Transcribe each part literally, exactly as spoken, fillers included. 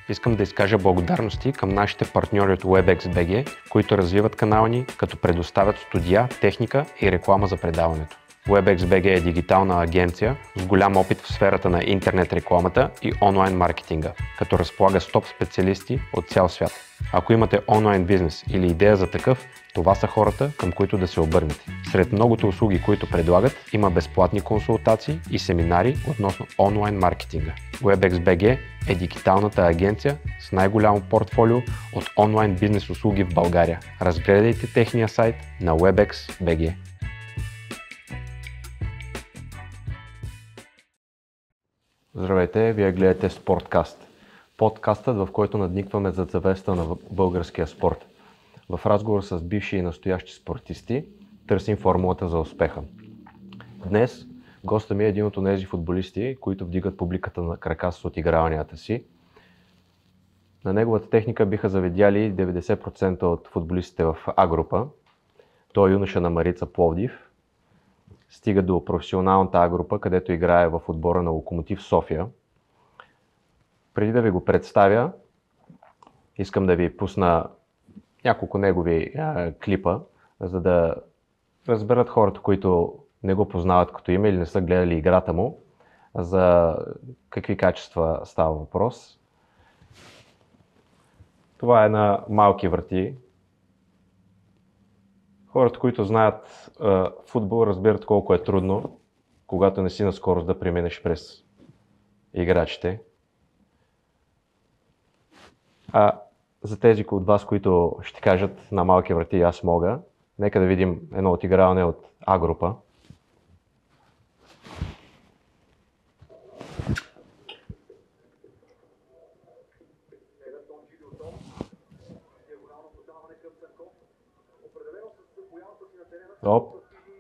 Искам да изкажа благодарности към нашите партньори от WebEx.bg, които развиват канала ни, като предоставят студия, техника и реклама за предаването. WebEx.bg е дигитална агенция с голям опит в сферата на интернет рекламата и онлайн маркетинга, като разполага с топ специалисти от цял свят. Ако имате онлайн бизнес или идея за такъв, това са хората, към които да се обърнете. Сред многото услуги, които предлагат, има безплатни консултации и семинари относно онлайн маркетинга. WebEx.bg е дигиталната агенция с най-голямо портфолио от онлайн бизнес услуги в България. Разгледайте техния сайт на WebEx.bg. Здравейте, вие гледате Спорткаст. Подкастът, в който надникваме зад завеста на българския спорт. В разговор с бивши и настоящи спортисти търсим формулата за успеха. Днес гостът ми е един от онези футболисти, които вдигат публиката на крака с отиграванията си. На неговата техника биха завидяли деветдесет процента от футболистите в А група. Той е юноша на Марица Пловдив. Стига до професионалната А група, където играе в отбора на Локомотив София. Преди да ви го представя, искам да ви пусна няколко негови а, клипа, за да разберат хората, които не го познават като име или не са гледали играта му, за какви качества става въпрос. Това е на малки врати. Хората, които знаят а, футбол, разбират колко е трудно, когато не си на скорост да преминеш през играчите. А за тези от вас, които ще кажат на малки врати аз мога, нека да видим едно отиграване от А група. Оп.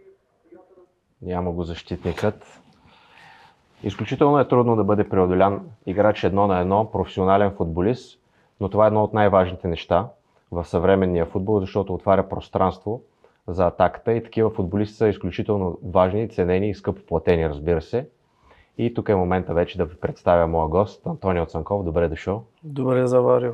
Няма го защитникът. Изключително е трудно да бъде преодолян играч едно на едно, професионален футболист, но това е едно от най-важните неща в съвременния футбол, защото отваря пространство за атаката и такива футболисти са изключително важни, ценени и скъпо платени, разбира се. И тук е момента вече да ви представя моя гост, Антонио Цанков. Добре дошъл. Добре заварил.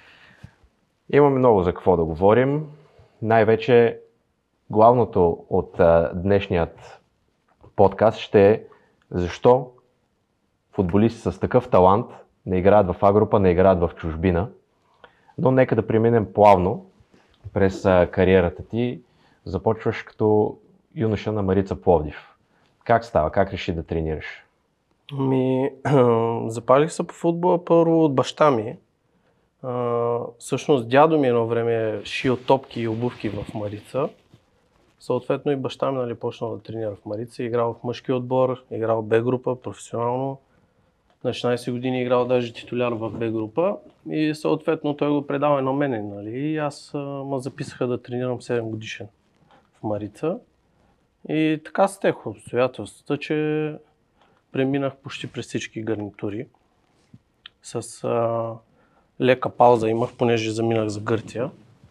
Имаме много за какво да говорим. Най-вече главното от а, днешният подкаст ще е защо футболисти с такъв талант не играят в А група, не играят в чужбина. Но нека да преминем плавно през а, кариерата ти. Започваш като юноша на Марица Пловдив. Как става? Как реши да тренираш? Ми, запалих се по футбола първо от баща ми. А, всъщност дядо ми едно време е шил топки и обувки в Марица. Съответно и баща ми, нали, почнал да тренира в Марица. Играл в мъжки отбор, играл в Б група професионално. На шестнайсет години играл даже титуляр в Б група. И съответно той го предава и на мене, нали. И аз ме записаха да тренирам седем годишен в Марица. И така стеха обстоятелствата, че преминах почти през всички гарнитури. С а, лека пауза имах, понеже заминах за Гърция.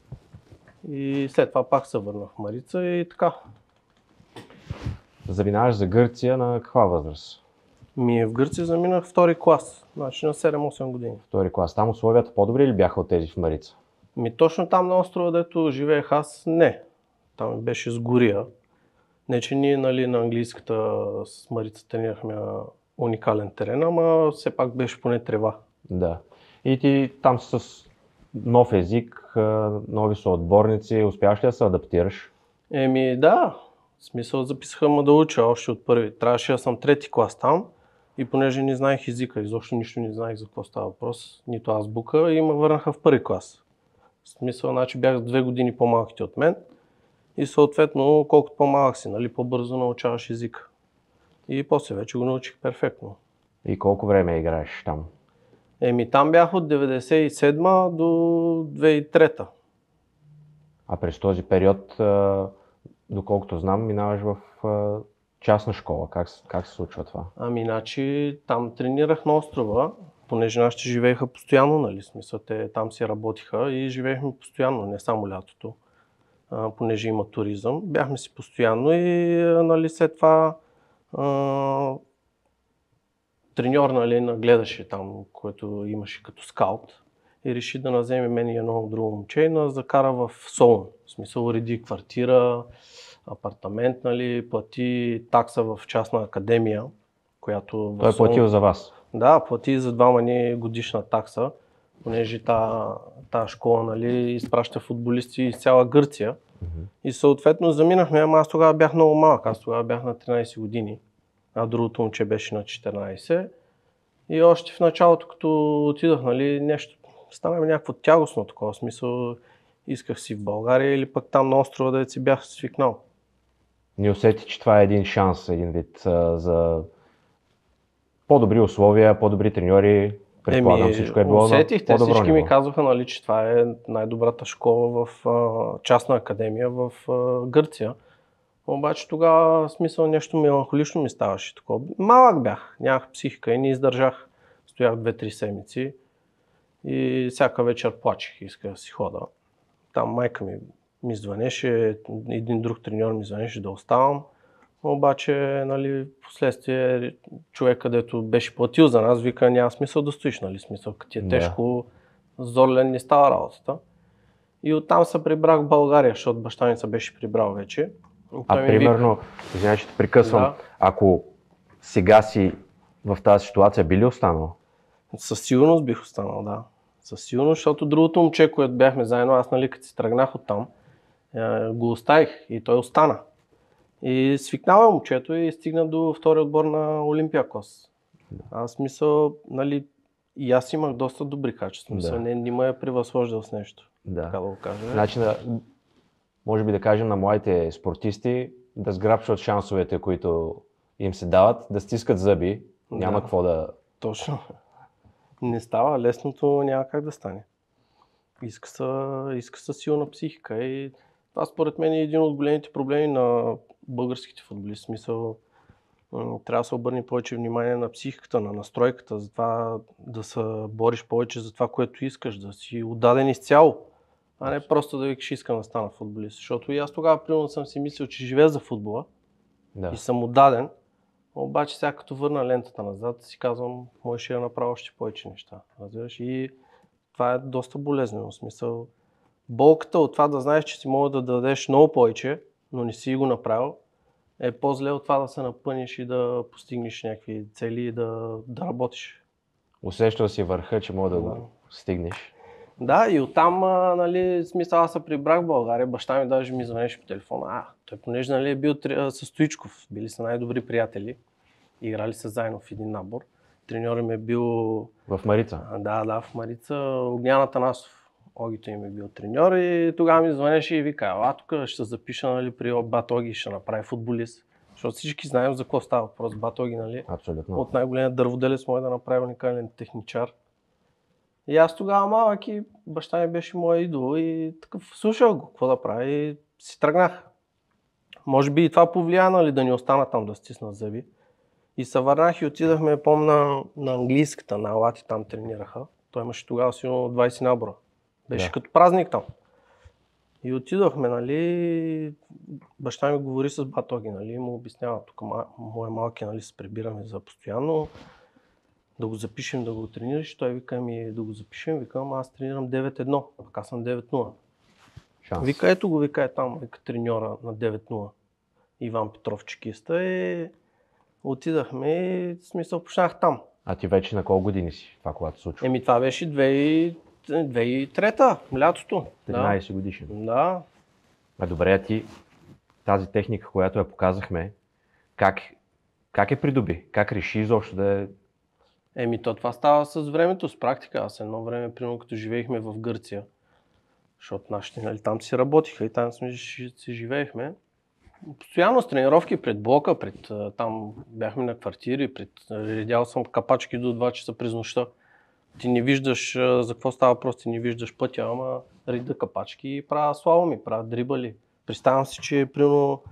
И след това пак се върнах в Марица и така. Заминаваш за Гърция на каква възраст? Ми в Гърция заминах втори клас, значи на седем-осем години. Втори клас. Там условията по-добри ли бяха от тези в Марица? Ми точно там на острова, дето живеех аз, не. Там беше с гория. Не, че ние, нали, на английската с Марица тренирахме на уникален терен, ама все пак беше поне трева. Да. И ти там с нов език, нови са отборници, успяваш ли да се адаптираш? Еми да, в смисъл записаха ме да уча още от първи. Трябваше да съм трети клас там и понеже не знаех езика, изобщо нищо не знаех за какво става въпрос, нито азбука, и ме върнаха в първи клас. В смисъл, значи бях с две години по-малките от мен и съответно колкото по-малък си, нали, по-бързо научаваш езика. И после вече го научих перфектно. И колко време играеш там? Еми там бях от деветдесет и седма до две хиляди и трета. А през този период, доколкото знам, минаваш в частна школа. Как, как се случва това? Ами, значи там тренирах на острова, понеже нашите живееха постоянно, нали, смисъл, те там си работиха и живеехме постоянно, не само лятото, а, понеже има туризъм. Бяхме си постоянно и, нали, след това а, треньор, нали, нагледаше там, който имаше като скаут и реши да наземе мен и едно друго момче и нас закара в Солун. В смисъл, уреди квартира, апартамент, нали, плати такса в частна академия, която... Той е платил за вас? Да, плати за двама ни годишна такса, понеже тази школа, нали, изпраща футболисти из цяла Гърция. Mm-hmm. И съответно заминахме, ама аз тогава бях много малък, аз тогава бях на тринайсет години, а другото момче беше на четиринайсет. И още в началото, като отидах, нали, нещо, стана ми някакво тягостно такова, смисъл, исках си в България или пък там на острова, да си бях свикнал. Не усети, че това е един шанс, един вид а, за по-добри условия, по-добри треньори, предполагам, Еми, всичко е било усетих, на по-добро всички ниво. ми казваха, нали, че това е най-добрата школа в а, частна академия в а, Гърция. Обаче тогава, в смисъл, нещо меланхолично ми ставаше такова. Малък бях, нямах психика и не издържах. Стоях две-три седмици и всяка вечер плачех, исках да си хода. Там майка ми ми звънеше, един друг треньор ми звънеше да оставам. Обаче, нали, последствие човек, където беше платил за нас, вика, няма смисъл да стоиш, нали, смисъл, като ти е тежко, зорлен не става работата. И оттам се прибрах в България, защото баща ми се беше прибрал вече. А примерно, извинявай, че те прекъсвам, да. Ако сега си в тази ситуация, би ли останал? Със сигурност бих останал, да. Със сигурност, защото другото момче, което бяхме заедно, аз, нали, като си тръгнах оттам, го оставих и той остана. И свикнал е момчето и стигна до втория отбор на Олимпиакос. Да. Аз мисля, нали, и аз имах доста добри качества, мисля, да. не, не ме е превъзхождал с нещо, да. Така да го кажа. Значи, да, може би да кажем на младите спортисти да сграбшват шансовете, които им се дават, да стискат зъби, няма да. Какво да... Точно. Не става, лесното няма как да стане. Иска са, иска са силна психика и това според мен е един от големите проблеми на българските футболисти. В смисъл, трябва да се обърне повече внимание на психиката, на настройката, за това да се бориш повече за това, което искаш, да си отдаден изцяло, а не просто да викаш, искам да стана футболист. Защото и аз тогава примерно съм си мислил, че живея за футбола да. И съм отдаден, обаче сега като върна лентата назад си казвам, можеше да направя още повече неща. Разбираш? И това е доста болезнено, в смисъл. Болката от това да знаеш, че си мога да дадеш много повече, но не си го направил, е по-зле от това да се напъниш и да постигнеш някакви цели и да, да работиш. Усещал си върха, че мога да, да го стигнеш. Да, и оттам, нали, смисъл, аз се прибрах в България, баща ми даже ми звънеше по телефона. А, той понеже, нали, е бил със Стоичков, били са най-добри приятели, играли са заедно в един набор. Треньорът ми е бил... В Марица? Да, да, в Марица, Огнян Атанасов. Огито им е бил треньор и тогава ми звънеше и вика, а тук ще се запиша, нали, при Бат Оги, ще направи футболист. Защото всички знаем за какво става въпрос. Бат Оги, нали? Абсолютно. От най-големия дърводелец може да направи уникален техничар. И аз тогава малък и баща ми беше моя идол и такъв слушах го, какво да прави и си тръгнах. Може би и това повлия, нали, да ни остана там да стисна зъби. И се върнах и отидахме, помня, на английската, на Алати, там тренираха. Той имаше тогава сигурно двайсет набора. Беше да. Като празник там. И отидохме, нали, баща ми говори с Батоги, нали, му обяснява, тук моя малки, нали, се прибираме за постоянно, да го запишем, да го тренираш. Той вика ми да го запишем, викам, аз тренирам девет едно, пък аз съм девет нула. Шанс. Вика, ето го, вика е там, вика треньора на девет нула. Иван Петров чекиста и отидахме и в смисъл почнах там. А ти вече на колко години си, това когато се случва? Еми това беше две хиляди и трета, лятото. тринайсет да. годишен. Да. А добре, а ти тази техника, която я показахме, как, как е придоби? Как реши изобщо да е... Еми то това става с времето, с практика. Аз едно време, примерно като живеехме в Гърция, защото нашите, нали, там си работиха и там сме, си живеехме. Постоянно с тренировки пред блока, пред, там бяхме на квартири, пред, редял съм капачки до два часа през нощта. Ти не виждаш за какво става, просто не виждаш пътя, ама рида капачки и правя слаломи, правя дрибали. Представям си, че примерно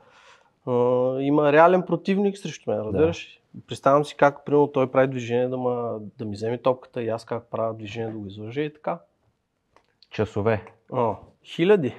има реален противник срещу мен, разбираш? Да. Представям си как примерно той прави движение да, ма, да ми вземе топката и аз как правя движение да го излъжа и така. Часове. О, хиляди.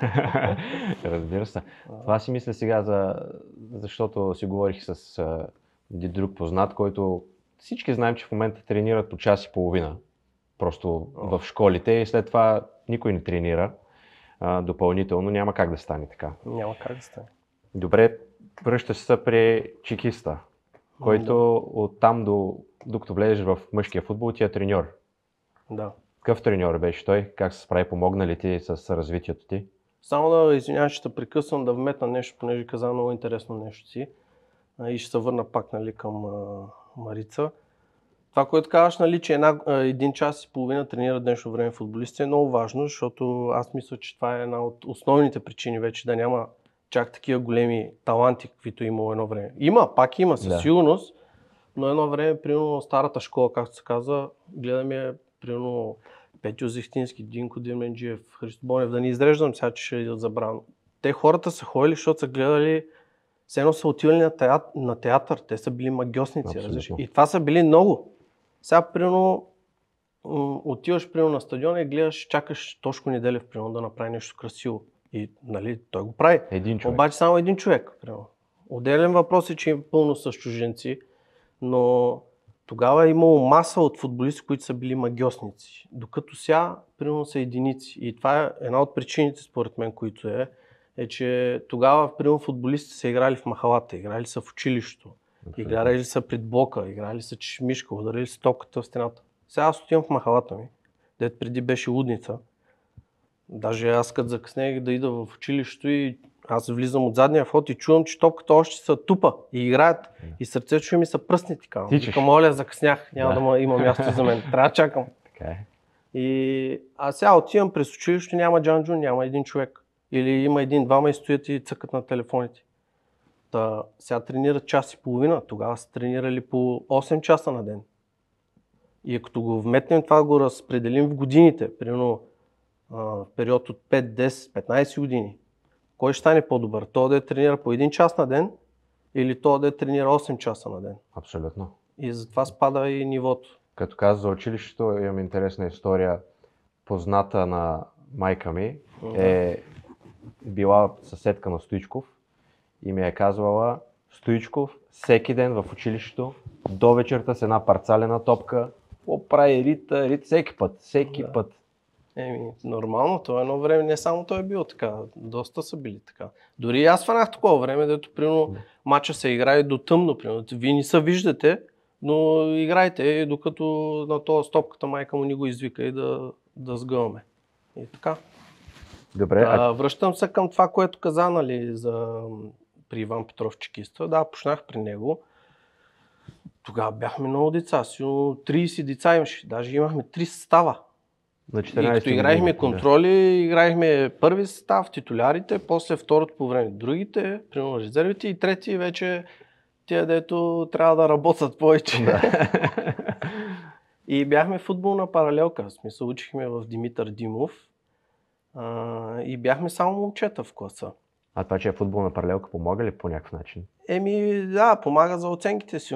Разбира се. Това си мисля сега, за, защото си говорих с един друг познат, който всички знаем, че в момента тренират по час и половина. Просто в школите и след това никой не тренира а, допълнително. Няма как да стане така. Няма как да стане. Добре, връщаш се при чекиста, който да. Оттам до, докато влезеш в мъжкия футбол, ти е треньор. Да. Какъв треньор беше той? Как се справи? Помогна ли ти с развитието ти? Само да извинявам, ще те прекъсвам да вметна нещо, понеже каза много интересно нещо си. И ще се върна пак, нали, към а, Марица. Това, което казваш, нали, че една, един час и половина тренира днешно време футболисти, е много важно, защото аз мисля, че това е една от основните причини вече да няма чак такива големи таланти, каквито има едно време. Има, пак има, със да. Сигурност, но едно време, примерно старата школа, както се казва, гледаме, примерно Петю Зехтински, Динко Деменджиев, Христо Бонев, да не изреждам сега, че ще идат забрано. Те хората са ходили, защото са гледали, все едно са отивали на театър, на театър. Те са били магьосници. И това са били много. Сега, примерно, отиваш примерно на стадиона и гледаш, чакаш Тошко Неделев, примерно, да направи нещо красиво. И, нали, той го прави. Един човек. Обаче само един човек. Примерно. Отделен въпрос е, че е пълно с чужденци, но тогава е имало маса от футболисти, които са били магьосници. Докато сега, примерно, са единици. И това е една от причините, според мен, които е, е, че тогава, примерно, футболистите са играли в махалата, играли са в училището, играли са пред блока, играли са чешмишка, ударили са топката в стената. Сега аз отивам в махалата ми, дето преди беше лудница. Даже аз като закъснех да ида в училището и аз влизам от задния вход и чувам, че топката още са тупа и играят. И сърцето ми са пръсни така. Викам, моля, закъснях, няма да, да има място за мен, трябва да чакам. Okay. И аз сега отивам през училището, няма джанджун, няма един човек. Или има един-двама и стоят и цъкат на телефоните. Та, сега тренират час и половина, тогава са тренирали по осем часа на ден. И ако го вметнем това, го разпределим в годините, примерно в период от пет, десет, петнайсет години, кой ще стане по-добър? Той да тренира по един час на ден или той да тренира осем часа на ден? Абсолютно. И затова спада и нивото. Като каза за училището, имам интересна история. Позната на майка ми е била съседка на Стоичков и ми е казвала: Стоичков всеки ден в училището до вечерта с една парцалена топка прави рита, рит всеки път, всеки да. път. Еми, нормално, това едно време не само той е бил така, доста са били така. Дори аз фанах такова време, дето примерно да. Мача се играе до тъмно, примерно. Вие не се виждате, но играйте, докато на това стопката майка му ни го извика и да, да сгъваме. И така. Добре, а... А, връщам се към това, което каза, нали, за... при Иван Петров чекиста. Да, почнах при него. Тогава бяхме много деца, сигурно трийсет деца имаше, даже имахме три състава. На четиринайсет и като играехме контроли, да. Играехме първи състав, титулярите, после второто по време другите, примерно резервите и трети вече тия, дето трябва да работят повече. Да. И бяхме футболна паралелка, в смисъл учихме в Димитър Димов а, и бяхме само момчета в класа. А това, че е футболна паралелка, помага ли по някакъв начин? Еми, да, помага за оценките си.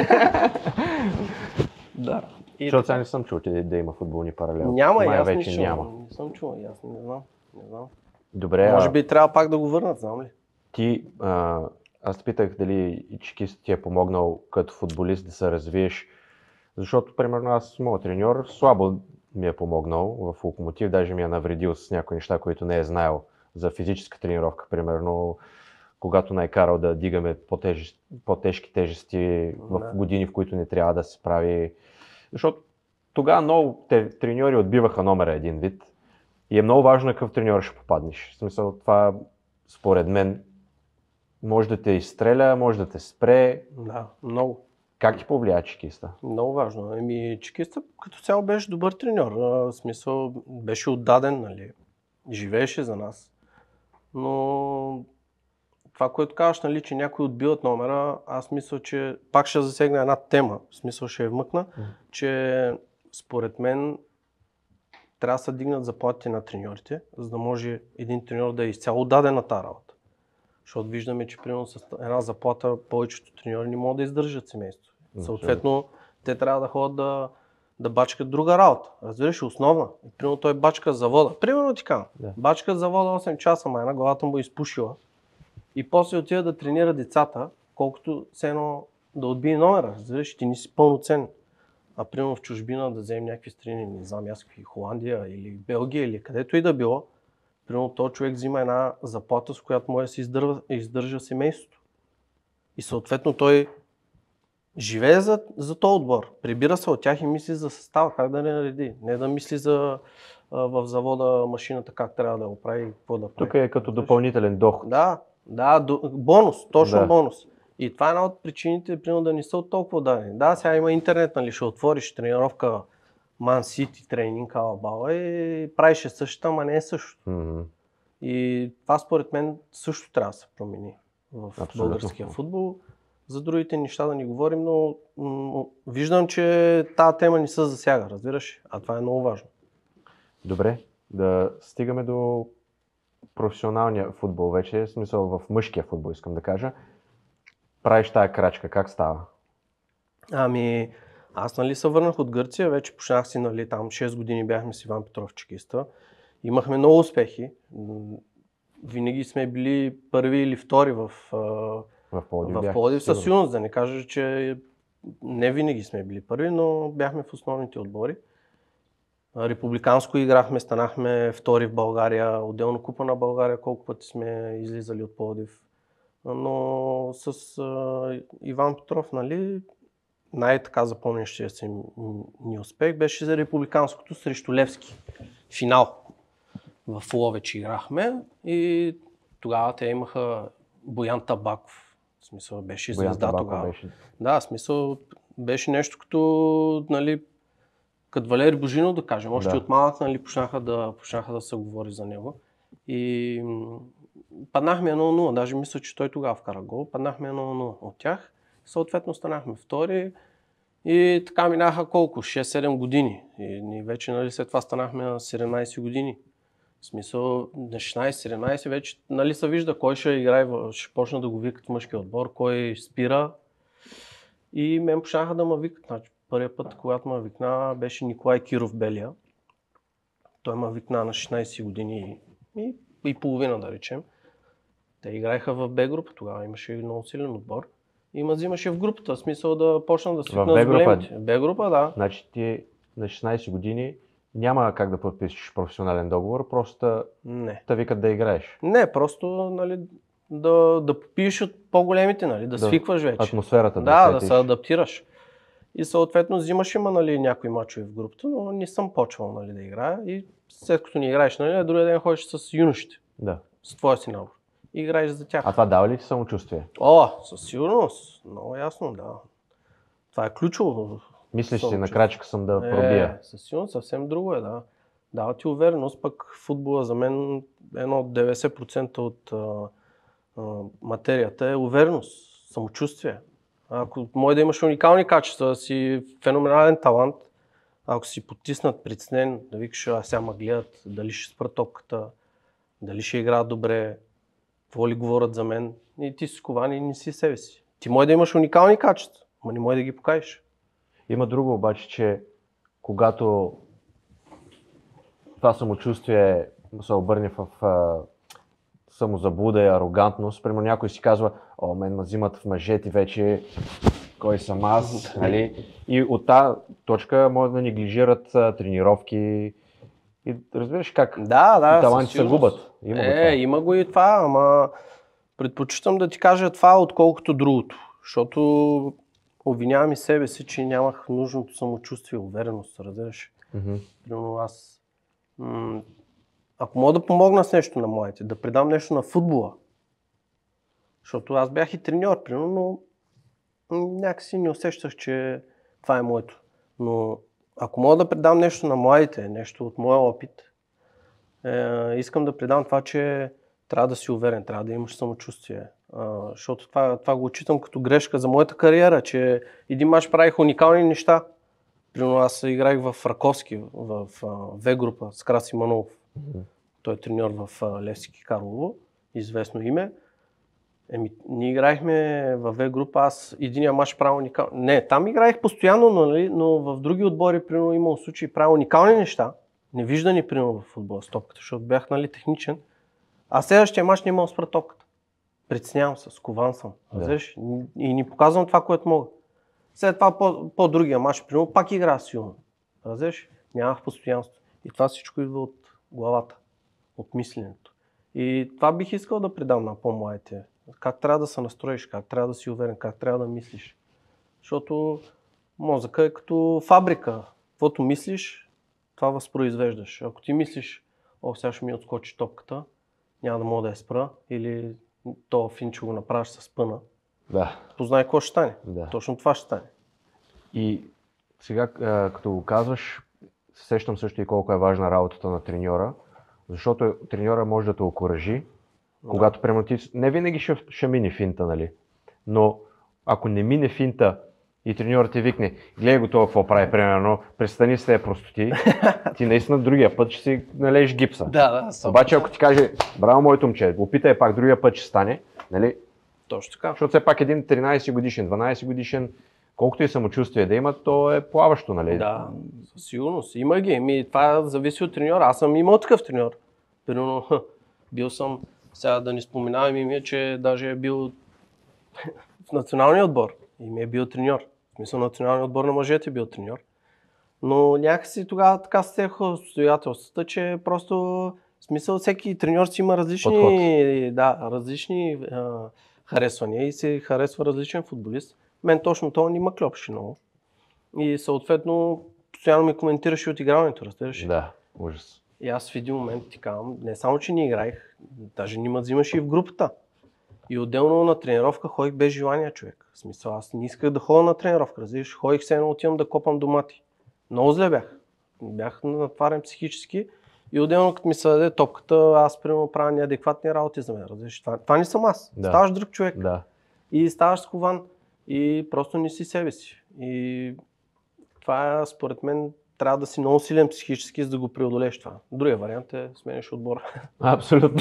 Да. Защото сега не съм чул, да има футболни паралелки. Няма, аз вече не, няма. Не съм чул, аз не знам. Не знам. Добре, може би трябва пак да го върнат, знам ли? Ти, а, аз те питах дали чекист ти е помогнал като футболист да се развиеш, защото, примерно, аз, моят треньор, слабо ми е помогнал в Локомотив, даже ми е навредил с някои неща, които не е знаел за физическа тренировка, примерно, когато най-карал да дигаме по-тежести, по-тежки тежести в да. години, в които не трябва да се прави. Защото тогава много треньори отбиваха номера един вид и е много важно какъв треньор ще попаднеш. В смисъл, това според мен може да те изстреля, може да те спре. Да, много. Как ти повлия чекиста? Много важно. Еми, чекиста като цяло беше добър треньор. В смисъл, беше отдаден, нали, живееше за нас. Но това, което казваш, нали, че някой отбиват номера, аз мисля, че пак ще засегна една тема, в смисъл ще я вмъкна, mm. че според мен трябва да се дигнат заплатите на треньорите, за да може един треньор да е изцяло даден на тази работа. Защото виждаме, че примерно с една заплата повечето треньори не могат да издържат семейство. Mm. Съответно, те трябва да ходят да, да бачкат друга работа. Разбираш, основна. Примерно той бачка завода. Примерно ти казвам. Yeah. Бачка завода осем часа, ма една главата му е изпушила. И после отида да тренира децата, колкото все едно да отбие номера, разбираш, ти не си пълноценен. А примерно в чужбина да вземем някакви страни, не знам аз какви, Холандия или Белгия или където и да било, примерно този човек взима една заплата, с която може да се издържа, издържа семейството. И съответно той живее за, за този отбор, прибира се от тях и мисли за състава, как да не нареди, не да мисли за а, в завода машината как трябва да го прави, какво да прави. Тук е като допълнителен доход. Да, да, бонус, точно Да. бонус. И това е една от причините, примерно, да не са от толкова дадени. Да, сега има интернет, нали, ще отвориш тренировка Man City тренинг, алабала и правиш същата, ама не е същото. Mm-hmm. И това според мен също трябва да се промени в Абсолютно. Българския футбол. За другите неща да ни говорим, но м- виждам, че тази тема не се засяга, разбираш? А това е много важно. Добре, да стигаме до професионалния футбол вече, в смисъл в мъжкия футбол искам да кажа. Правиш тая крачка, как става? Ами, аз нали се върнах от Гърция, вече почнах си, нали, там шест години бяхме с Иван Петров чекиста. Имахме много успехи. Винаги сме били първи или втори в, В Пловдив, в Пловдив, със сигурност, да не кажа, че не винаги сме били първи, но бяхме в основните отбори. Републиканско играхме, станахме втори в България, отделно Купа на България, колко пъти сме излизали от Пловдив. Но с а, Иван Петров, нали, най-така запомнящия се ни успех беше за републиканското срещу Левски. Финал. В Ловеч играхме и тогава те имаха Боян Табаков. В смисъл беше звезда тогава. Беше. Да, в смисъл беше нещо като, нали, като Валери Божинов, да кажем. Още да. От малък, нали, почнаха да, почнаха да се говори за него. И паднахме едно нула, даже мисля, че той тогава вкара гол. Паднахме едно нула от тях. Съответно станахме втори и така минаха колко? шест-седем години. И ние вече, нали, след това станахме на седемнайсет години. В смисъл на шестнайсет-седемнайсет вече, нали, се вижда кой ще играе, ще почна да го викат в мъжкия отбор, кой спира. И мен почнаха да ме викат. Значи, първият път, когато ме викна, беше Николай Киров Белия. Той ме викна на шестнайсет години и, и половина, да речем. Те играеха в Б група, тогава имаше много силен отбор. И ме взимаше в групата, в смисъл да почна да свикна с големите. Б група, да. Значи ти на шестнайсет години няма как да подпишеш професионален договор, просто не. те викат да играеш. Не, просто, нали, да, да попиеш от по-големите, нали, да, да свикваш вече. Атмосферата да Да, да се адаптираш. И съответно взимаш има, нали, някои мачове в групата, но не съм почвал, нали, да играя. И след като не играеш, нали, другия ден ходиш с юношите. Да. С твоя си набор. И играеш за тях. А това дава ли ти самочувствие? О, със сигурност. Много ясно, да. Това е ключово. Мислиш си, на крачка съм да пробия? Е, със сигурност съвсем друго е, да. Дава ти увереност, пък футбола за мен едно от деветдесет процента от а, а, материята е увереност, самочувствие. Ако може да имаш уникални качества, да си феноменален талант, ако си потиснат, притеснен, да викаш, а сега ме гледат, дали ще спра топката, дали ще играят добре, какво ли говорят за мен, и ти си скован и не си себе си. Ти може да имаш уникални качества, но не може да ги покажеш. Има друго обаче, че когато това самочувствие се обърне в а, самозаблуда и арогантност, примерно някой си казва, о, мен ме взимат в мъжете вече, кой съм аз, нали? И от тази точка може да неглижират а, тренировки и разбираш как да, да, таланти се губят. Има е, го това. Има го и това, ама предпочитам да ти кажа това, отколкото другото, защото обвинявам и себе си, че нямах нужното самочувствие, увереност, разбираш. Mm-hmm. Примерно аз, м- ако мога да помогна с нещо на младите, да предам нещо на футбола, защото аз бях и треньор, примерно, но някакси не усещах, че това е моето. Но ако мога да предам нещо на младите, нещо от моя опит, е, искам да предам това, че трябва да си уверен, трябва да имаш самочувствие. Uh, защото това, това го отчитам като грешка за моята кариера, че един мач правих уникални неща. Примерно аз играех в Раковски, в В група с Краси Манолов. Mm-hmm. Той е треньор в uh, Левски Карлово, известно име. Еми, ние играехме в В група, аз единия мач правя уникални. Не, там играех постоянно, нали, но в други отбори, примерно, имал случаи правя уникални неща, невиждани, примерно, в футбола с топката, защото бях, нали, техничен. А следващия мач не имал спра топката. Притеснявам се, скован съм. Да. И ни показвам това, което мога. След това по, по другия мач, примерно, пак игра силно. Разбираш? Нямах постоянство. И това всичко идва от главата, от мисленето. И това бих искал да предам на по-младите. Как трябва да се настроиш, как трябва да си уверен, как трябва да мислиш. Защото мозъка е като фабрика. Каквото мислиш, това възпроизвеждаш. Ако ти мислиш, о, сега ще ми отскочи топката, няма да мога да я спра, или то фин, че го направиш с пъна, Да. познай какво ще стане. Да. Точно това ще стане. И сега, като го казваш, сещам също и колко е важна работата на треньора, защото треньора може да те окуражи, да. Когато примерно ти, не винаги ще, ще мине финта, нали? Но ако не мине финта и треньорът ти викне, гледай го това какво прави, примерно, престани с тези простоти, ти наистина другия път ще си належиш гипса. Да, да, съм. Обаче ако ти каже, браво моето момче, опитай пак, другия път ще стане, нали? Точно така. Защото все пак един тринайсет годишен, дванайсет годишен, колкото и самочувствие да има, то е плаващо, нали? Да, със сигурност. Има ги. Ми, това зависи от треньора. Аз съм имал такъв треньор. Примерно, бил съм, сега да не споменавам име, че даже е бил в националния отбор и ми е бил треньор. В смисъл, националния отбор на мъжете е бил треньор. Но някакси тогава така стеха обстоятелствата, че просто в смисъл всеки треньор си има различни, да, различни а, харесвания и се харесва различен футболист. Мен точно това не ма клопши много. И съответно постоянно ми коментираше отиграването, разбираш? Да, ужас. И аз в един момент ти казвам, не само, че не играех, даже не ме взимаш и в групата. И отделно на тренировка ходих без желание, човек. В смисъл, аз не исках да ходя на тренировка, разбираш? Ходих се едно, отивам да копам домати. Много зле бях. Бях натварен психически. И отделно като ми се даде топката, аз примерно правя неадекватни работи за мен, разбираш? Това, това не съм аз. Да. Ставаш друг човек. Да. И ставаш скован. И просто не си себе си. И това е, според мен, трябва да си много силен психически, за да го преодолееш това. Другия вариант е смениш отбора. Абсолютно.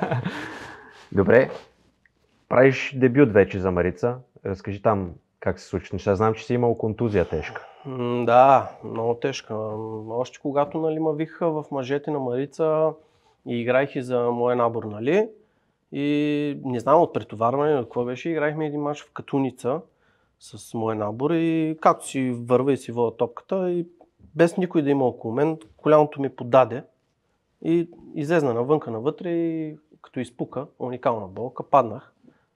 Добре. Правиш дебют вече за Марица. Разкажи там как се случи. Сега знам, че си имал контузия тежка. М, да, много тежка. Още когато, нали, ма викаха в мъжете на Марица и играех и за моя набор, нали? И не знам от претоварване на какво беше, играхме един мач в Катуница с моя набор и както си върва и си вода топката и без никой да има около мен, коляното ми подаде и излезна навънка навътре и като изпука, уникална болка, паднах.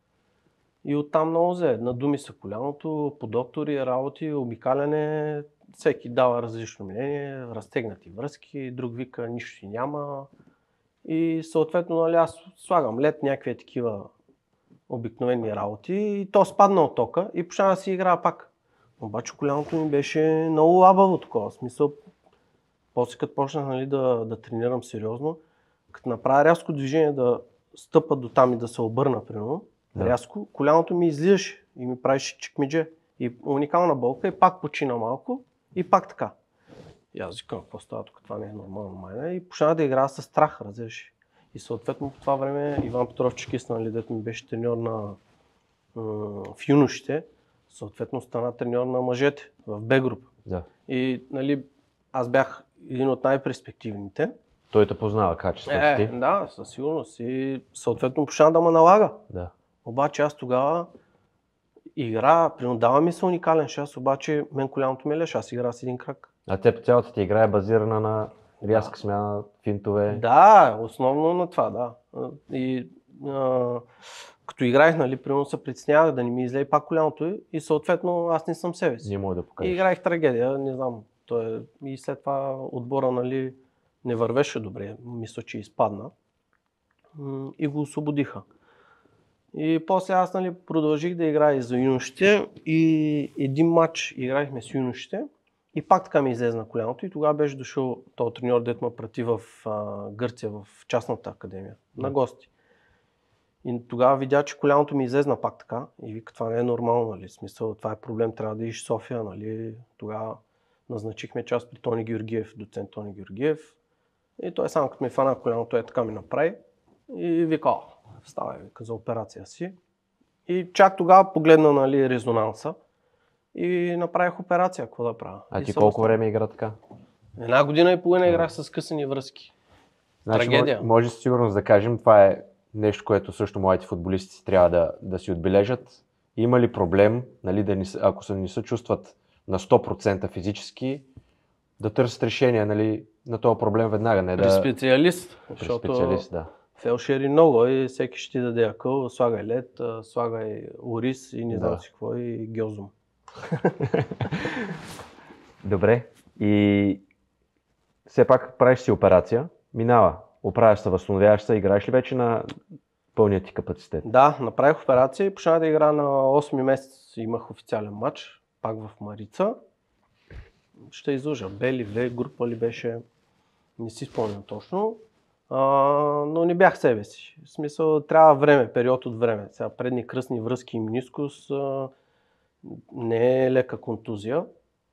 И оттам много взе. Надуми се коляното, по доктори, работи, обикаляне, всеки дава различно мнение, разтегнати връзки, друг вика нищо си няма. И съответно, нали, аз слагам лед, някакви такива обикновени работи и то спадна от тока и почна да си играя пак. Обаче коляното ми беше много лабаво такова, в смисъл. После като почнах, нали, да, да тренирам сериозно, като направя рязко движение да стъпа до там и да се обърна, примерно, да. Рязко, коляното ми излизаше и ми правеше чикмидже. И уникална болка и пак почина малко и пак така. И аз викам, какво става тук, това не е нормално майна. И почнах да играя с страх, разбираш. И съответно по това време Иван Петров Чекиста, нали, дето ми беше треньор на, в юношите, съответно стана треньор на мъжете в Б група. Да. И, нали, аз бях един от най-перспективните. Той те познава качеството е, ти. Да, със сигурност. И съответно почна да ме налага. Да. Обаче аз тогава игра, примерно дава ми се уникален шанс, обаче мен коляното ми е леш, аз игра с един крак. А теб цялата ти игра е базирана на рязка да. Смяна, финтове? Да, основно на това, да. И а, като играех, нали, примерно се притеснявах да не ми излее пак коляното и съответно аз не съм себе си. Не мога да покажеш. И играех трагедия, не знам. Той, и след това отбора, нали, не вървеше добре, мисля, че изпадна и го освободиха. И после аз, нали, продължих да играя и за юношите и един матч играхме с юношите и пак така ми излезна коляното и тогава беше дошъл този треньор, дето ме прати в а, Гърция, в частната академия, на гости. И тогава видя, че коляното ми излезна пак така и вика, това не е нормално, нали, в смисъл, това е проблем, трябва да идиш в София, нали, тогава назначихме част при Тони Георгиев, доцент Тони Георгиев и той само като ми фана коляното, той така ми направи и вика, о, ставай, вика, за операция си. И чак тогава погледна, нали, резонанса и направих операция, какво да правя. А и ти колко време игра така? Една година и половина играх с късани връзки. Значи, Трагедия. Може, може със сигурност да кажем, това е нещо, което също младите футболисти трябва да, да си отбележат. Има ли проблем, нали, да ни, ако се не се чувстват на сто процента физически, да търсят решение, нали, на този проблем веднага, не При да... специалист, При защото специалист, да. фелшери много и всеки ще ти даде акъл, слагай лед, слагай ориз и не знам Да. си какво и гьозум. Добре. И все пак правиш си операция, минава, оправяш се, възстановяваш се, играеш ли вече на пълния ти капацитет? Да, направих операция и почнах да игра на осми месец. Имах официален матч, пак в Марица. Ще излъжа, Б ли, В група ли беше, не си спомням точно. А, но не бях себе си. В смисъл, трябва време, период от време. Сега предни кръстни връзки и менискус а, не е лека контузия.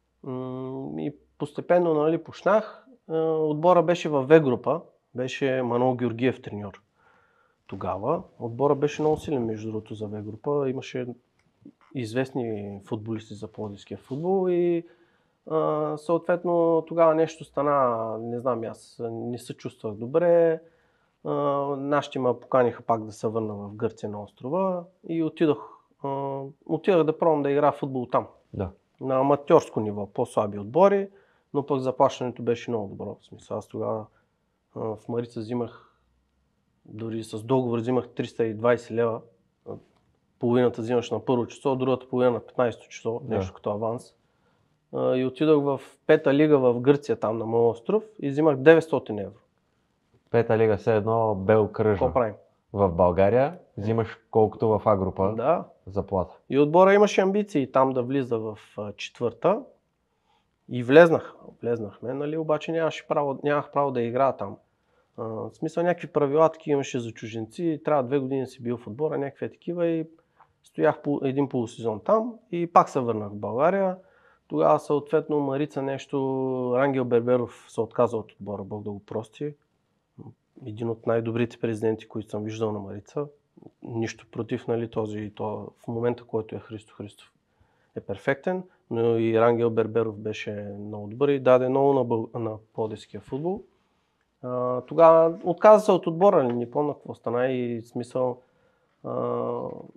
М- и постепенно, нали, почнах. А, отбора беше в В група, беше Манол Георгиев треньор. Тогава отбора беше много силен, между другото, за В група. Имаше известни футболисти за пловдивския футбол и а, съответно тогава нещо стана, не знам, аз не се чувствах добре. А, нашите ме поканиха пак да се върна в Гърция на острова и отидох, а, отидох да пробвам да игра футбол там. Да. На аматьорско ниво, по-слаби отбори, но пък заплащането беше много добро. В смисъл, аз тогава а, в Марица взимах, дори с договор взимах триста и двайсет лева. Половината взимаш на първо число, другата половина на петнайсето число, Да. нещо като аванс. И отидох в пета лига в Гърция, там на моят остров и взимах деветстотин евро. Пета лига, все едно бел Какво кръжна. правим? В България взимаш колкото в А група Да. заплата. И отбора имаше амбиции там да влиза в а, четвърта. И влезнах. Влезнахме, нали, обаче нямаше право, нямах право да играя там. А, в смисъл, някакви правила таки имаше за чужденци, трябва две години си бил в отбора, някакви такива и стоях по, един полусезон там и пак се върнах в България. Тогава съответно Марица нещо, Рангел Берберов се отказа от отбора, Бог да го прости. Един от най-добрите президенти, които съм виждал на Марица. Нищо против, нали, този и то в момента, който е Христо Христов е перфектен, но и Рангел Берберов беше много добър и даде много на, бъл... на пловдивския футбол. А, тогава отказа се от отбора, не помня какво стана и смисъл а,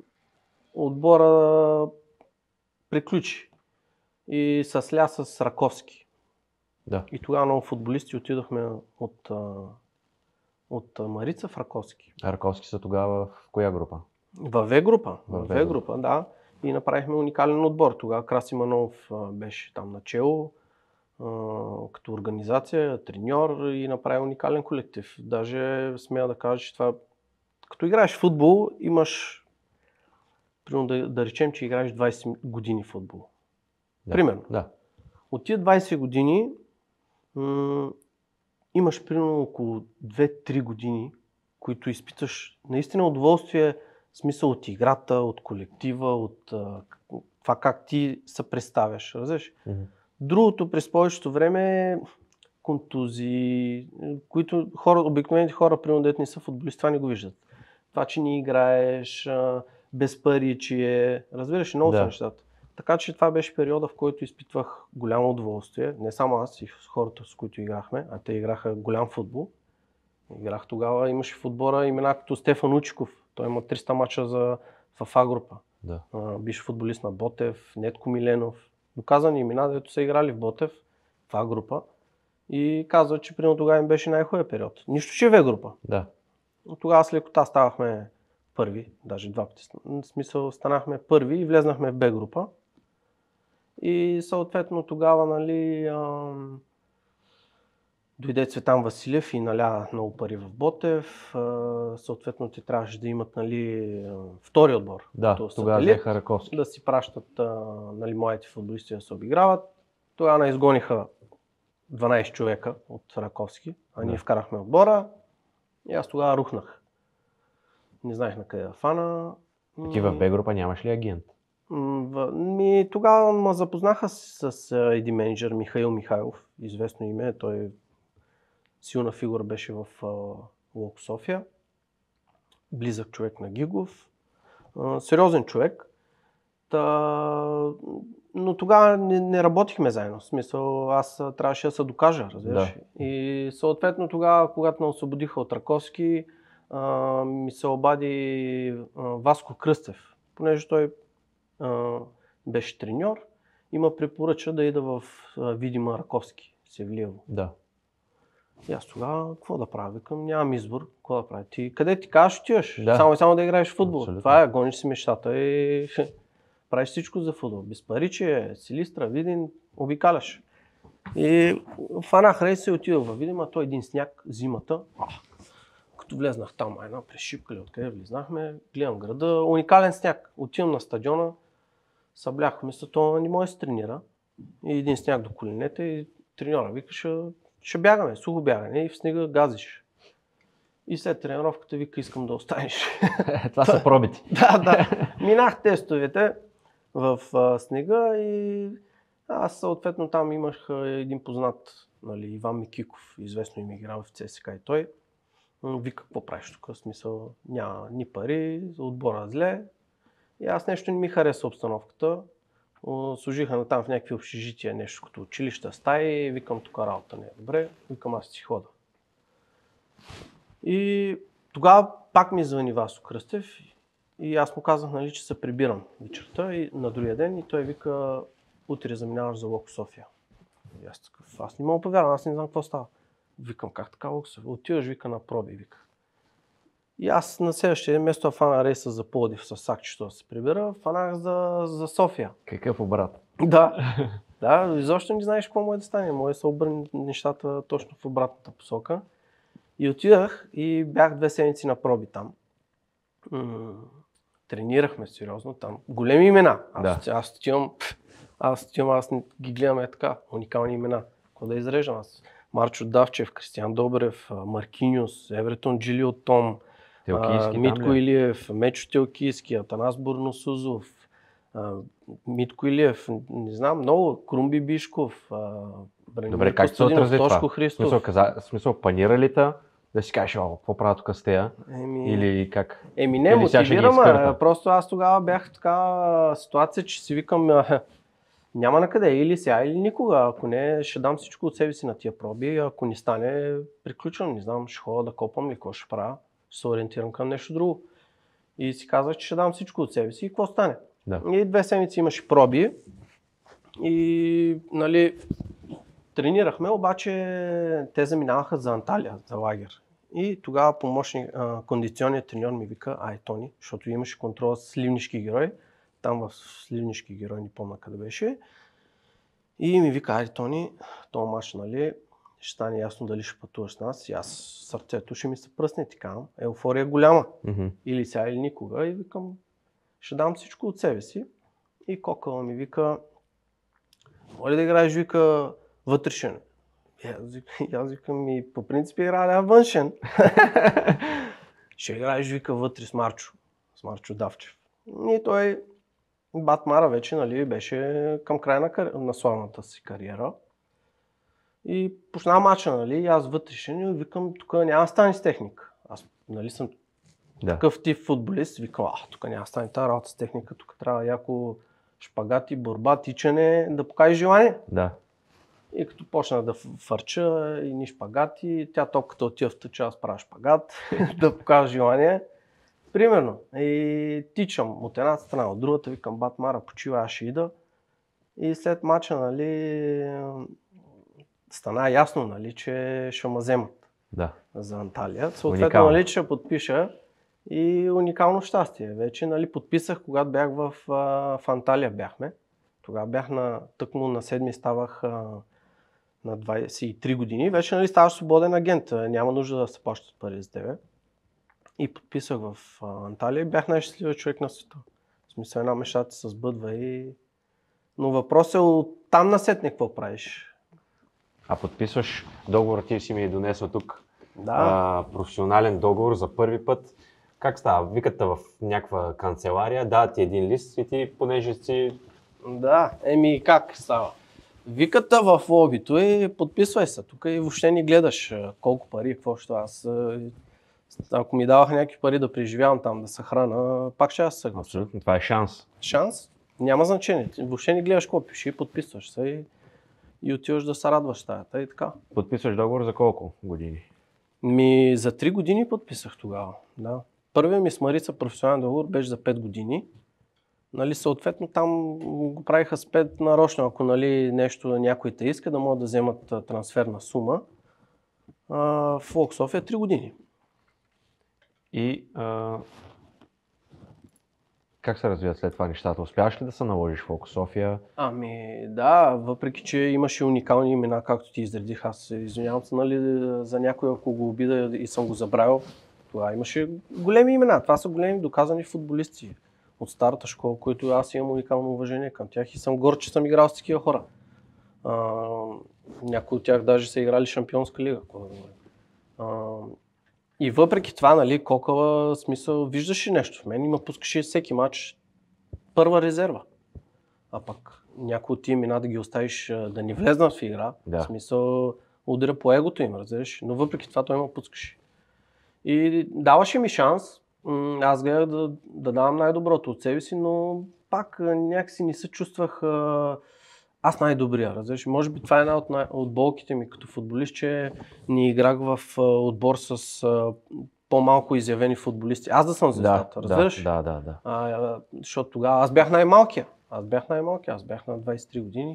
отбора приключи и се сля с Раковски. Да. И тогава много футболисти отидохме от, от Марица в Раковски. Раковски са тогава в коя група? В В група, В в В група, да. И направихме уникален отбор. Тогава Краси Манов беше там начело, като организация, треньор и направи уникален колектив. Даже смея да кажа, че това, като играеш футбол, имаш, примерно да, да речем, че играеш двайсет години футбол. Да. Примерно. Да. От тия двайсет години м- имаш примерно около две-три години, които изпиташ наистина удоволствие, в смисъл от играта, от колектива, от а, това как ти се представяш. Разбираш? Mm-hmm. Другото през повечето време е контузии, които хора, обикновените хора, примерно дето не са футболисти, това не го виждат. Това, че не играеш, а, без пари, че е... Разбираш, много Да. са нещата. Така че това беше периода, в който изпитвах голямо удоволствие. Не само аз и с хората, с които играхме, а те играха голям футбол. Играх тогава, имаше в отбора имена като Стефан Учиков. Той има триста мача за, в А група. Да. Беше футболист на Ботев, Нетко Миленов. Доказани имена, дето са играли в Ботев, в А група. И казва, че примерно тогава им беше най-хубавия период. Нищо, че е В група. Да. Но тогава с лекота ставахме първи, даже два пъти. В смисъл станахме първи и влезнахме в Б група. И съответно тогава, нали, ам, дойде Цветан Василев и наля много пари в Ботев. А, съответно те трябваше да имат, нали, втори отбор. Да, като тогава сателит, взеха Раковски. да си пращат, а, нали, младите футболисти да се обиграват. Тогава изгониха дванайсет човека от Раковски, а ние Да. вкарахме отбора и аз тогава рухнах. Не знаех на къде да фана. Ти в Б група нямаш ли агент? В- Ми, тогава ме запознаха с, с а, един менеджер, Михаил Михайлов, известно име, той силна фигура беше в а, Локо София, близък човек на Гигов, а, сериозен човек. Та, но тогава не, не работихме заедно, в смисъл аз а, трябваше да се докажа, разбираш. Да. И съответно тогава, когато ме освободиха от Раковски, а, ми се обади а, Васко Кръстев, понеже той а, беше треньор и ме препоръча да ида в а, Видима Раковски, Севлиево. Да. И аз тогава, какво да правя? Викам, нямам избор, какво да правя? Ти къде ти кажеш, отиваш? Да. Само и само да играеш в футбол. Абсолютно. Това е, гониш си мечтата и правиш всичко за футбол. Без Париче, Силистра, Видин, обикаляш. И фанах рейса и отидох във Видин, а той един сняг, зимата. А, като влезнах там, една прешипка ли, откъде влезнахме, гледам града, уникален сняг. Отивам на стадиона, съблях, мисля, то не може да се тренира. И един сняг до коленете и треньора викаше, ще бягаме, сухо бягане и в снега газиш. И след тренировката вика, искам да останеш. Това са пробити. Да, да. Минах тестовете в а, снега и аз съответно там имах а, един познат, нали, Иван Микиков, известно им играл в ЦСКА и той. М, Вика, какво правиш тук? В смисъл, няма ни пари, за отбора зле. И аз нещо не ми хареса обстановката. О, Служиха на там в някакви общежития, нещо като училища, стаи, викам, тук работа не е добре, викам, аз си хода. И тогава пак ми звъни Васо Кръстев и аз му казах, нали, че се прибирам вечерта и на другия ден и той вика, утре заминаваш за Локо София. И аз такъв, аз не мога да повярвам, аз не знам какво става. Викам, как така Локо София? Отиваш, вика, на проби, вика. И аз на следващия ден, вместо да фана рейса за Пловдив с сакчето да се прибира, фанах за, за София. Какъв обрат? Да, да, изобщо не знаеш какво може да стане. Може да се обърне нещата точно в обратната посока. И отидах и бях две седмици на проби там. М- тренирахме сериозно там. Големи имена. Аз, Да. аз отивам, аз отивам, аз не ги гледам е така, уникални имена. Какво да изреждам аз? Марчо Давчев, Кристиан Добрев, Маркиньос, Евретон Джилио Том, Телкийски, Митко там ли? Илиев, Мечо Телкийски, Атанас Бурносузов, а, Митко Илиев, не знам, много, Крумби Бишков, а, Бранимир Добре, как се Костадинов, отрази това? Тошко В Христов. смисъл, каза, в смисъл, панира ли та? Да си кажеш, о, какво правя тук с тея? Еми, Или как? еми не, Или сега ще ги мотивирам, а, изкърта? просто аз тогава бях в такава ситуация, че си викам, а, няма на къде, или сега, или никога. Ако не, ще дам всичко от себе си на тия проби, ако не стане, приключвам, не знам, ще ходя да копам или какво ще правя, ще се ориентирам към нещо друго. И си казах, че ще дам всичко от себе си и какво стане. Да. И две седмици имаше проби и, нали, тренирахме, обаче те заминаваха за Анталия, за лагер. И тогава помощник, а, кондиционният треньор ми вика, ай Тони, защото имаше контрол с Сливнишки герой, там в Сливнишки герой, не помня къде беше. И ми вика, ай Тони, този мач, нали, ще стане ясно дали ще пътуваш с нас. И аз сърцето ще ми се пръсне, ти казвам, еуфория голяма. Мгм. Или сега, или никога. И викам, ще дам всичко от себе си. И кокъла ми вика, моля да играеш, вика, вътрешен. И аз, вик- и аз викам, и по принцип играя външен. Ще играеш, вика, вътре с Марчо. С Марчо Давчев. И той, Батмара вече, нали, беше към края на, кар... на славната си кариера. И почна мача, нали, и аз вътрешен и викам, тук няма да стане с техника. Аз, нали, съм Да. такъв тип футболист, викам, а, тук няма да стане тази работа с техника, тук трябва яко шпагати, борба, тичане, да покажеш желание. Да. И като почнах да фърча и ни шпагати, тя топката отива в тъча, аз правя шпагат, да покажа желание. Примерно, и тичам от едната страна, от другата, викам, бат Мара, почива, аз ще ида. И след мача, нали, стана ясно, нали, че ще ме вземат Да. за Анталия. Съответно, Уникално. нали, че ще подпиша и уникално щастие. Вече, нали, подписах, когато бях в, а, в Анталия бяхме. Тогава бях на, тъкмо на седми ставах а, на двайсет и три години. Вече, нали, ставаш свободен агент. Няма нужда да се плащат пари за тебе. И подписах в а, Анталия и бях най-щастливият човек на света. В смисъл, една мечтата се сбъдва и... Но въпросът е от там насетне какво правиш. А подписваш договор, ти си ми е донесъл тук. Да. А, професионален договор за първи път. Как става? Викате в някаква канцелария, да ти един лист и ти, понеже си... Да, еми как става? Виката в лобито и подписвай се тук и въобще не гледаш а, колко пари, какво ще аз. а, Ако ми даваха някакви пари да преживявам там, да се храна, пак ще аз се съглася. Абсолютно, това е шанс. Шанс? Няма значение. Ти въобще не гледаш какво пише и подписваш се и, и отиваш да се радваш стаята и така. Подписваш договор за колко години? Ми за три години подписах тогава. Да. Първият ми с Марица професионален договор беше за пет години. Нали, съответно там го правиха с пет нарочно, ако нали, нещо някой те иска, да могат да вземат трансферна сума. А, в Лок София три години. И а... как се развият след това нещата? Успяваш ли да се наложиш в Лок София? Ами да, въпреки че имаше уникални имена, както ти изредих, аз извинявам се нали, за някой, ако го обида и съм го забравил. Това имаше големи имена, това са големи доказани футболисти от старата школа, които аз имам уникално уважение към тях и съм горд, че съм играл с такива хора. А, някои от тях даже са играли Шампионска лига. А, и въпреки това, нали, Кокала, смисъл, виждаше нещо в мен и ме пускаше всеки матч първа резерва. А пък някои от тия имена да ги оставиш да ни влезнат в игра, да. В смисъл удря по егото им, разбираш, но въпреки това той ме пускаше. И даваше ми шанс, аз гледах да, да давам най-доброто от себе си, но пак някакси не се чувствах а, аз най-добрия, разбираш. Може би това е една от, най- от болките ми като футболист, че не играх в а, отбор с а, по-малко изявени футболисти. Аз да съм звездата, да, разбираш? Да, да, да. А, защото тогава аз бях най-малкия. Аз бях най-малкия, аз бях на двайсет и три години,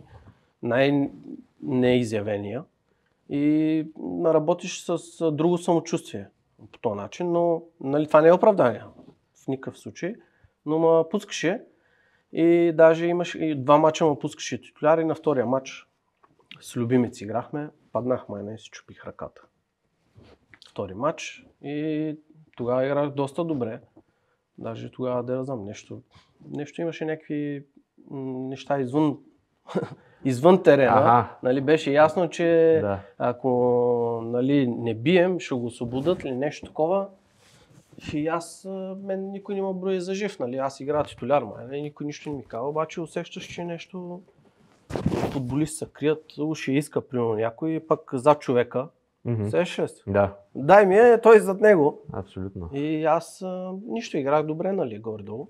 най-неизявения и работиш с друго самочувствие по този начин, но нали, това не е оправдание в никакъв случай, но ме пускаше и даже имаш и два мача ме пускаше титуляр и на втория матч с любимец играхме, паднах майна и си чупих ръката. Втори матч и тогава играх доста добре, даже тогава да знам нещо, нещо имаше някакви неща извън, извън терена, ага. Нали, беше ясно, че да. ако нали, не бием, ще го освободят или нещо такова. И аз, мен никой не ме брои за жив, нали, аз играя титуляр, май, никой нищо не ми казва, обаче усещаш, че нещо футболисти се крият, ще иска примерно някой, пък зад човека, Mm-hmm. сещаш? Да. Дай ми е, той зад него. Абсолютно. И аз а, нищо играх добре, нали, горе-долу.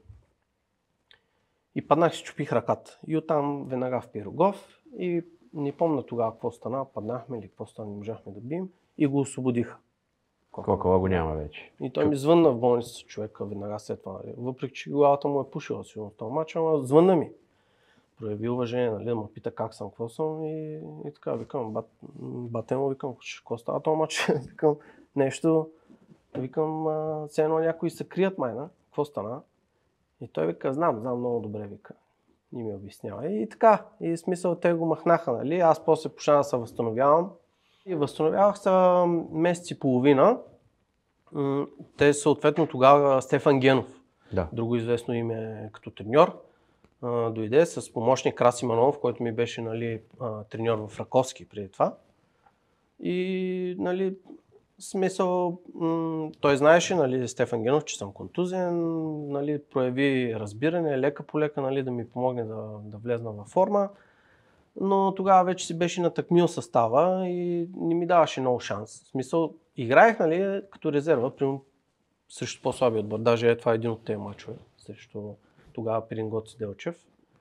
И паднах си чупих ръката. И оттам веднага в Пирогов и не помня тогава какво стана, паднахме или какво стана, не можахме да бием и го освободиха. Кокала го няма вече. И той ми звънна в болница човека веднага след това. Нали. Въпреки че главата му е пушила сигурно в този матч, ама звънна ми. Прояви уважение, нали, да ме пита как съм, какво съм и, и така викам, бат, бате му викам, какво става този матч? Викам нещо, викам, все едно някои се крият майна, какво стана? И той вика, знам, знам много добре, вика. И ми обяснява. И така, и смисъл те го махнаха, нали? Аз после почна да се възстановявам. И възстановявах се месец и половина. Те съответно тогава Стефан Генов, да. Друго известно име като треньор, дойде с помощник Краси Манов, който ми беше нали, треньор в Раковски преди това. И нали, смисъл, м- той знаеше, нали, Стефан Генов, че съм контузен, нали, прояви разбиране, лека по лека, нали, да ми помогне да, да влезна във форма. Но тогава вече си беше натъкмил състава и не ми даваше много шанс. В смисъл, играех, нали, като резерва, примерно срещу по-слабия отбор. Даже е това един от тези мачове, срещу тогава Пирингоци Делчев.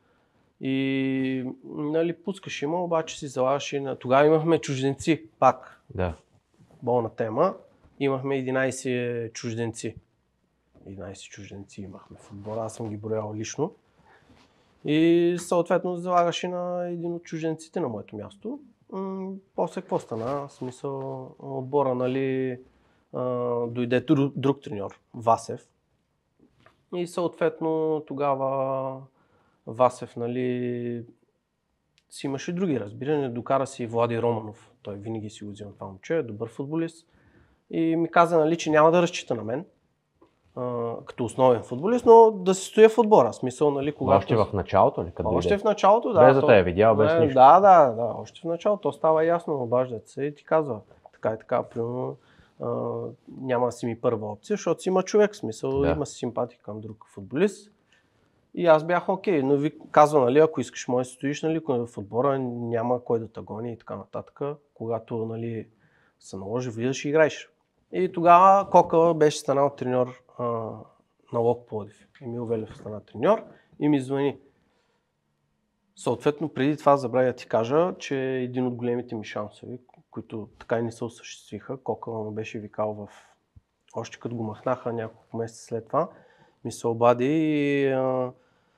И нали, пускаш има, обаче си залагаше на... Тогава имахме чужденци, пак. Да. Болна тема. Имахме единайсет чужденци. единайсет чужденци имахме в отбора, аз съм ги броял лично. И съответно залагаше на един от чужденците на моето място. М- после какво стана? В смисъл, отбора, нали, а, дойде друг, друг треньор, Васев. И съответно тогава Васев, нали, си имаше други разбирания. Докара си Влади Романов. Той винаги си го взема това момче, е добър футболист. И ми каза, нали, че няма да разчита на мен а, като основен футболист, но да се стоя в отбора. Смисъл, нали, когато... Още в началото ли? Като още дойде? в началото, да. Без да те е видял, без не, нищо. Да, да, да. Още в началото. То става ясно, обаждат се и ти казва така и така, примерно, а, няма да си ми първа опция, защото си има човек, в смисъл, да. Има си симпатия към друг футболист. И аз бях окей, но ви казва, нали, ако искаш, може да стоиш, нали, в отбора, няма кой да те гони и така нататък. Когато, нали, се наложи, влизаш и играеш. И тогава Кокала беше станал треньор а, на Лок Пловдив. Емил Велев стана треньор и ми звъни. Съответно, преди това забравя да ти кажа, че един от големите ми шансове, които така и не се осъществиха, Кокала му беше викал в... Още като го махнаха няколко месеца след това, ми се обади и а,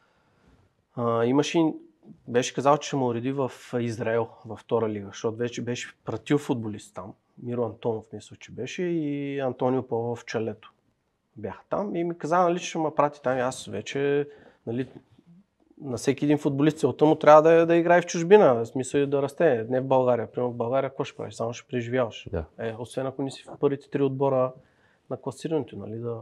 а, имаше, беше казал, че ще му уреди в Израел, във втора лига, защото вече беше пратил футболист там. Миро Антонов мисля, че беше и Антонио Павлов в Чалето. Бяха там и ми каза, нали, че ще ме прати там и аз вече, нали, на всеки един футболист целта му трябва да, да играе в чужбина, в смисъл да расте, не в България. Примерно в България какво ще правиш? Само ще преживяваш. Да. Е, освен ако не си в първите три отбора на класирането, нали, да.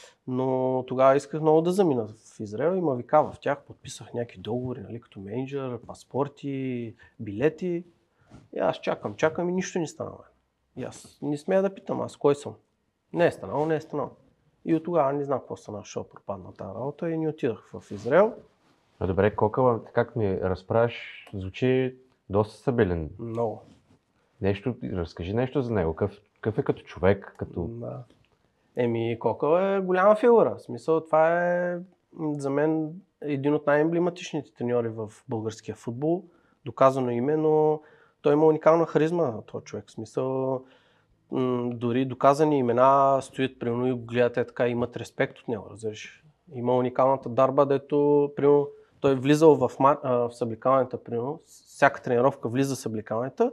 Но тогава исках много да замина в Израел и ме викава в тях, подписах някакви договори, нали, като менеджер, паспорти, билети. И аз чакам, чакам и нищо не стана. И аз не смея да питам, аз кой съм. Не е станало, не е станало. И от тогава не знам какво стана, защото пропадна тази работа и не отидах в Израел. А добре, Кокала, как ми разправяш, звучи доста стабилен. Много. Нещо, разкажи нещо за него. Какъв, какъв е като човек, като... Да. Еми, Кокал е голяма фигура. В смисъл, това е за мен един от най-емблематичните треньори в българския футбол. Доказано име, но той има уникална харизма, този човек. В смисъл, м- дори доказани имена стоят при него и го гледате така, имат респект от него, разбираш. Има уникалната дарба, дето примерно, той е влизал в, мар... в съблекалнята, примерно, всяка тренировка влиза в съблекалнята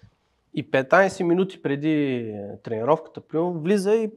и петнайсет минути преди тренировката, примерно, влиза и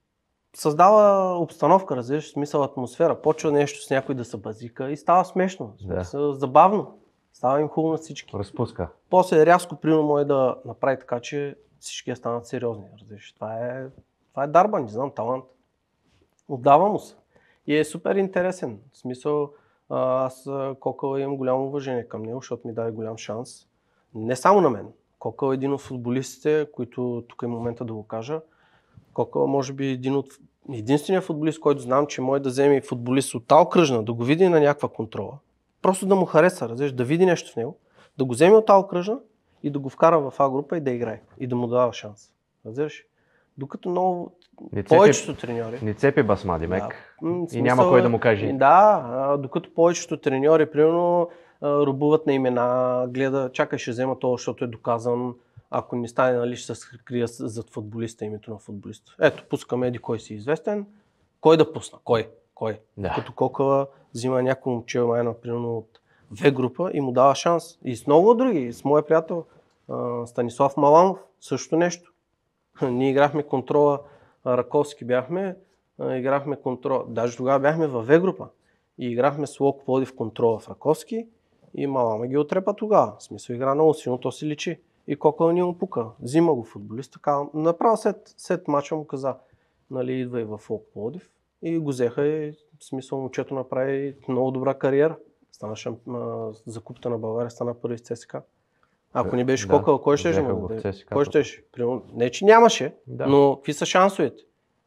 създава обстановка, разбираш, смисъл атмосфера, почва нещо с някой да се базика и става смешно, смисъл, да. Забавно, става им хубаво на всички. Разпуска. После рязко, примерно, може да направи така, че всички да станат сериозни, разбираш. Това е, това е дарба, не знам, талант. Отдава му се. И е супер интересен. В смисъл, аз Кокал имам голямо уважение към него, защото ми даде голям шанс. Не само на мен. Кокал е един от футболистите, които тук е момента да го кажа. Кокал може би един от единствения футболист, който знам, че може да вземе футболист от окръжна, да го види на някаква контрола. Просто да му хареса, разбираш, да види нещо в него, да го вземе от окръжна и да го вкара в А група и да играе. И да му дава шанс. Разбираш? Докато много Цепи, повечето треньори... Не цепи басмади, мек. Да, м- и смисъл, няма кой да му каже. Да, а, докато повечето треньори, примерно, рубуват на имена, гледа, чакай ще взема това, защото е доказан. Ако не стане, нали, ще се крия зад футболиста, името на футболиста. Ето, пускаме еди кой си известен. Кой да пусна? Кой? Кой? Да. Като Кокала взима някой момче, май, например, от В група и му дава шанс. И с много други. С моя приятел Станислав Маламов също нещо. Ние играхме контрола, Раковски бяхме, играхме контрола. Даже тогава бяхме във В група. И играхме с Локо Пловдив контрола в Раковски и Малама ги отрепа тогава. В смисъл, игра много силно, то си личи. И Кокала ни му пука. Взима го футболист. Така, направо след, след мача му каза, нали, идва и в Локо Пловдив. И го взеха и в смисъл момчето направи много добра кариера. Стана шамп... за Купата на България, стана първи с ЦСКА. Ако не беше да, Кокала, кой ще му даде? Кой ще? Не, че нямаше, да. Но какви са шансовете?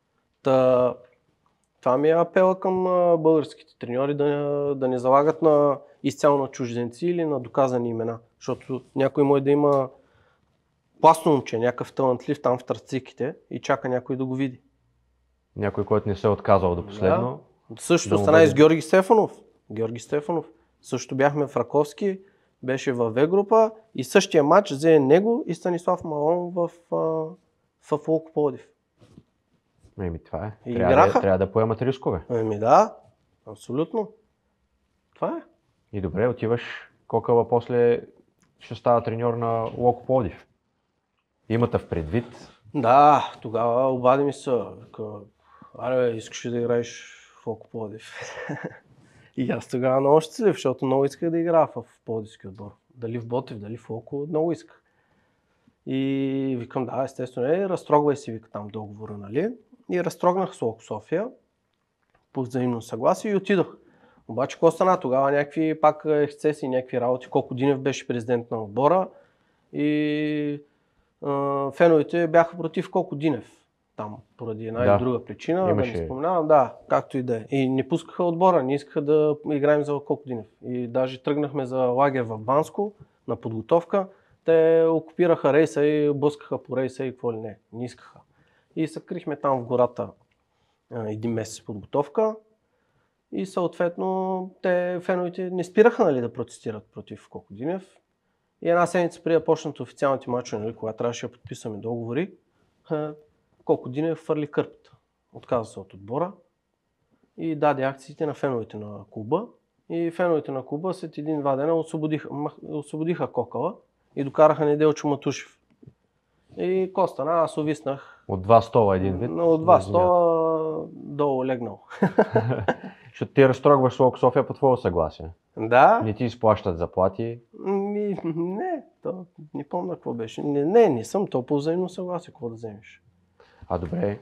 Та, това ми е апела към българските треньори да, да не залагат на изцяло на чужденци или на доказани имена. Защото някой може да има класно момче, някакъв талантлив там в тръциките и чака някой да го види. Някой, който не се е отказал до последно. Да. Също да стана и с Георги Стефанов. Георги Стефанов. Също бяхме в Раковски, беше във В група и същия матч взе него и Станислав Малон в, в Локо Пловдив. Еми, това е. И трябва, да, трябва да поемат рискове. Еми да, абсолютно. Това е. И добре, отиваш, Кокала после ще става треньор на Локо Пловдив. Имате в предвид? Да, тогава обади ми се. Аре, искаш ли да играеш в Локо Пловдив? И аз тогава много щастлив, защото много исках да играя в Пловдивския отбор. Дали в Ботев, дали в Локо, много исках. И викам, да, естествено, е, разтрогвай си, вика там договора, нали? И разтрогнах с Локо София по взаимно съгласие и отидох. Обаче, какво стана тогава? Някакви пак ексцеси, някакви работи. Колко Динев беше президент на отбора и а, феновете бяха против Колко Динев. Там, поради една да. Или друга причина, имаше... да не споменавам, да, както и да е. И не пускаха отбора, не искаха да играем за Колко Динев. И даже тръгнахме за лагер в Банско на подготовка. Те окупираха рейса и блъскаха по рейса и какво ли не, не искаха. И се крихме там в гората един месец подготовка. И съответно те феновете не спираха, нали, да протестират против Кокодинев. И една седмица преди да почнат официалните мачове, нали, когато трябваше да подписваме договори, Кокодинев фърли кърпата. Отказа се от отбора и даде акциите на феновете на клуба. И феновете на клуба след един-два дена освободиха, освободиха Кокала и докараха Неделчо Матушев. И какво стана? Аз увиснах. От два стола един вид? От два стола долу легнал. Защото ти разтрогваш Локо София по твое съгласие. Да. Не ти изплащат заплати? Ми, не, то, не помня какво беше. Не, не, не съм то по взаимно съгласие, какво да вземеш. А добре,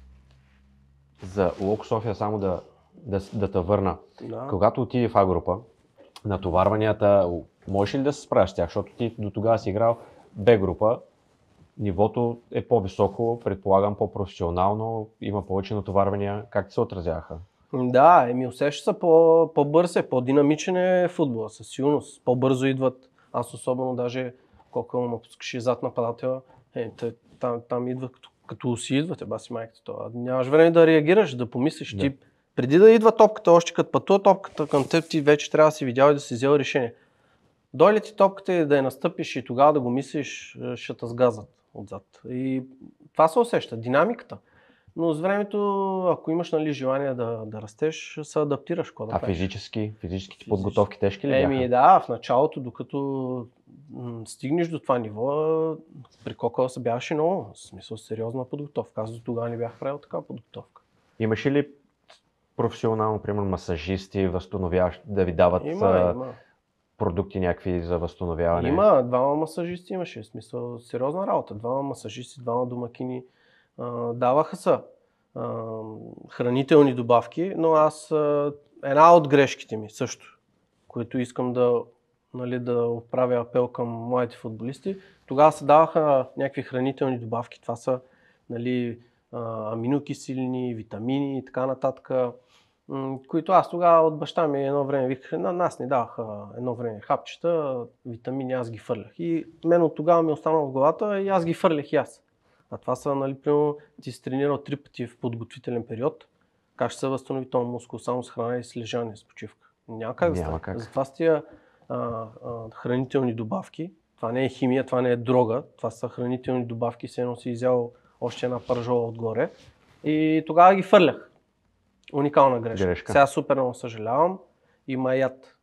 за Локо София само да, да, да те върна. Да. Когато отиде в А-група, натоварванията, можеш ли да се справиш с тях? Защото ти до тогава си играл Б-група, нивото е по-високо, предполагам по-професионално, има повече натоварвания. Как ти се отразяха? Да, еми усеща се по, по-бърз е, по-динамичен е футбола, със сигурност. По-бързо идват. Аз особено даже, колко ме пускаш зад нападател, е, там, там идват като, като си идвате, баси майката това. Нямаш време да реагираш, да помислиш. Да. Ти, преди да идва топката, още като пътува топката към теб, ти вече трябва да си видял и да си взел решение. Дойде ти топката и да я настъпиш и тогава да го мислиш, ще те сгазат отзад. И това се усеща, динамиката. Но с времето, ако имаш, нали, желание да, да растеш, се адаптираш. Да а физически? Физическите подготовки тежки ли бяха? Еми да, в началото, докато м- стигнеш до това ниво, при Кокала се бягаше много. В смисъл сериозна подготовка. Аз до тогава не бях правил такава подготовка. Имаше ли професионално, примерно, масажисти, възстановяващи, да ви дават има, има. продукти някакви за възстановяване? Има, двама масажисти имаше. В смисъл сериозна работа. Двама масажисти, двама домакини. Даваха са а, хранителни добавки, но аз а, една от грешките ми също, които искам да, нали, да отправя апел към младите футболисти, тогава се даваха някакви хранителни добавки. Това са, нали, а, аминокиселини, витамини и така нататък, м- които аз тогава от баща ми едно време викаха, на нас не даваха едно време хапчета, витамини, аз ги фърлях. И мен от тогава ми остана в главата и аз ги фърлях и аз. А това са, нали, примерно, ти си тренирал три пъти в подготвителен период. Как ще се възстанови този мускул? Само с храна и с лежание, с почивка. Няма как да стане. Затова с тия а, а, хранителни добавки, това не е химия, това не е дрога, това са хранителни добавки, все едно си изял още една пържола отгоре. И тогава ги фърлях. Уникална грешка. грешка. Сега супер много съжалявам. Има яд.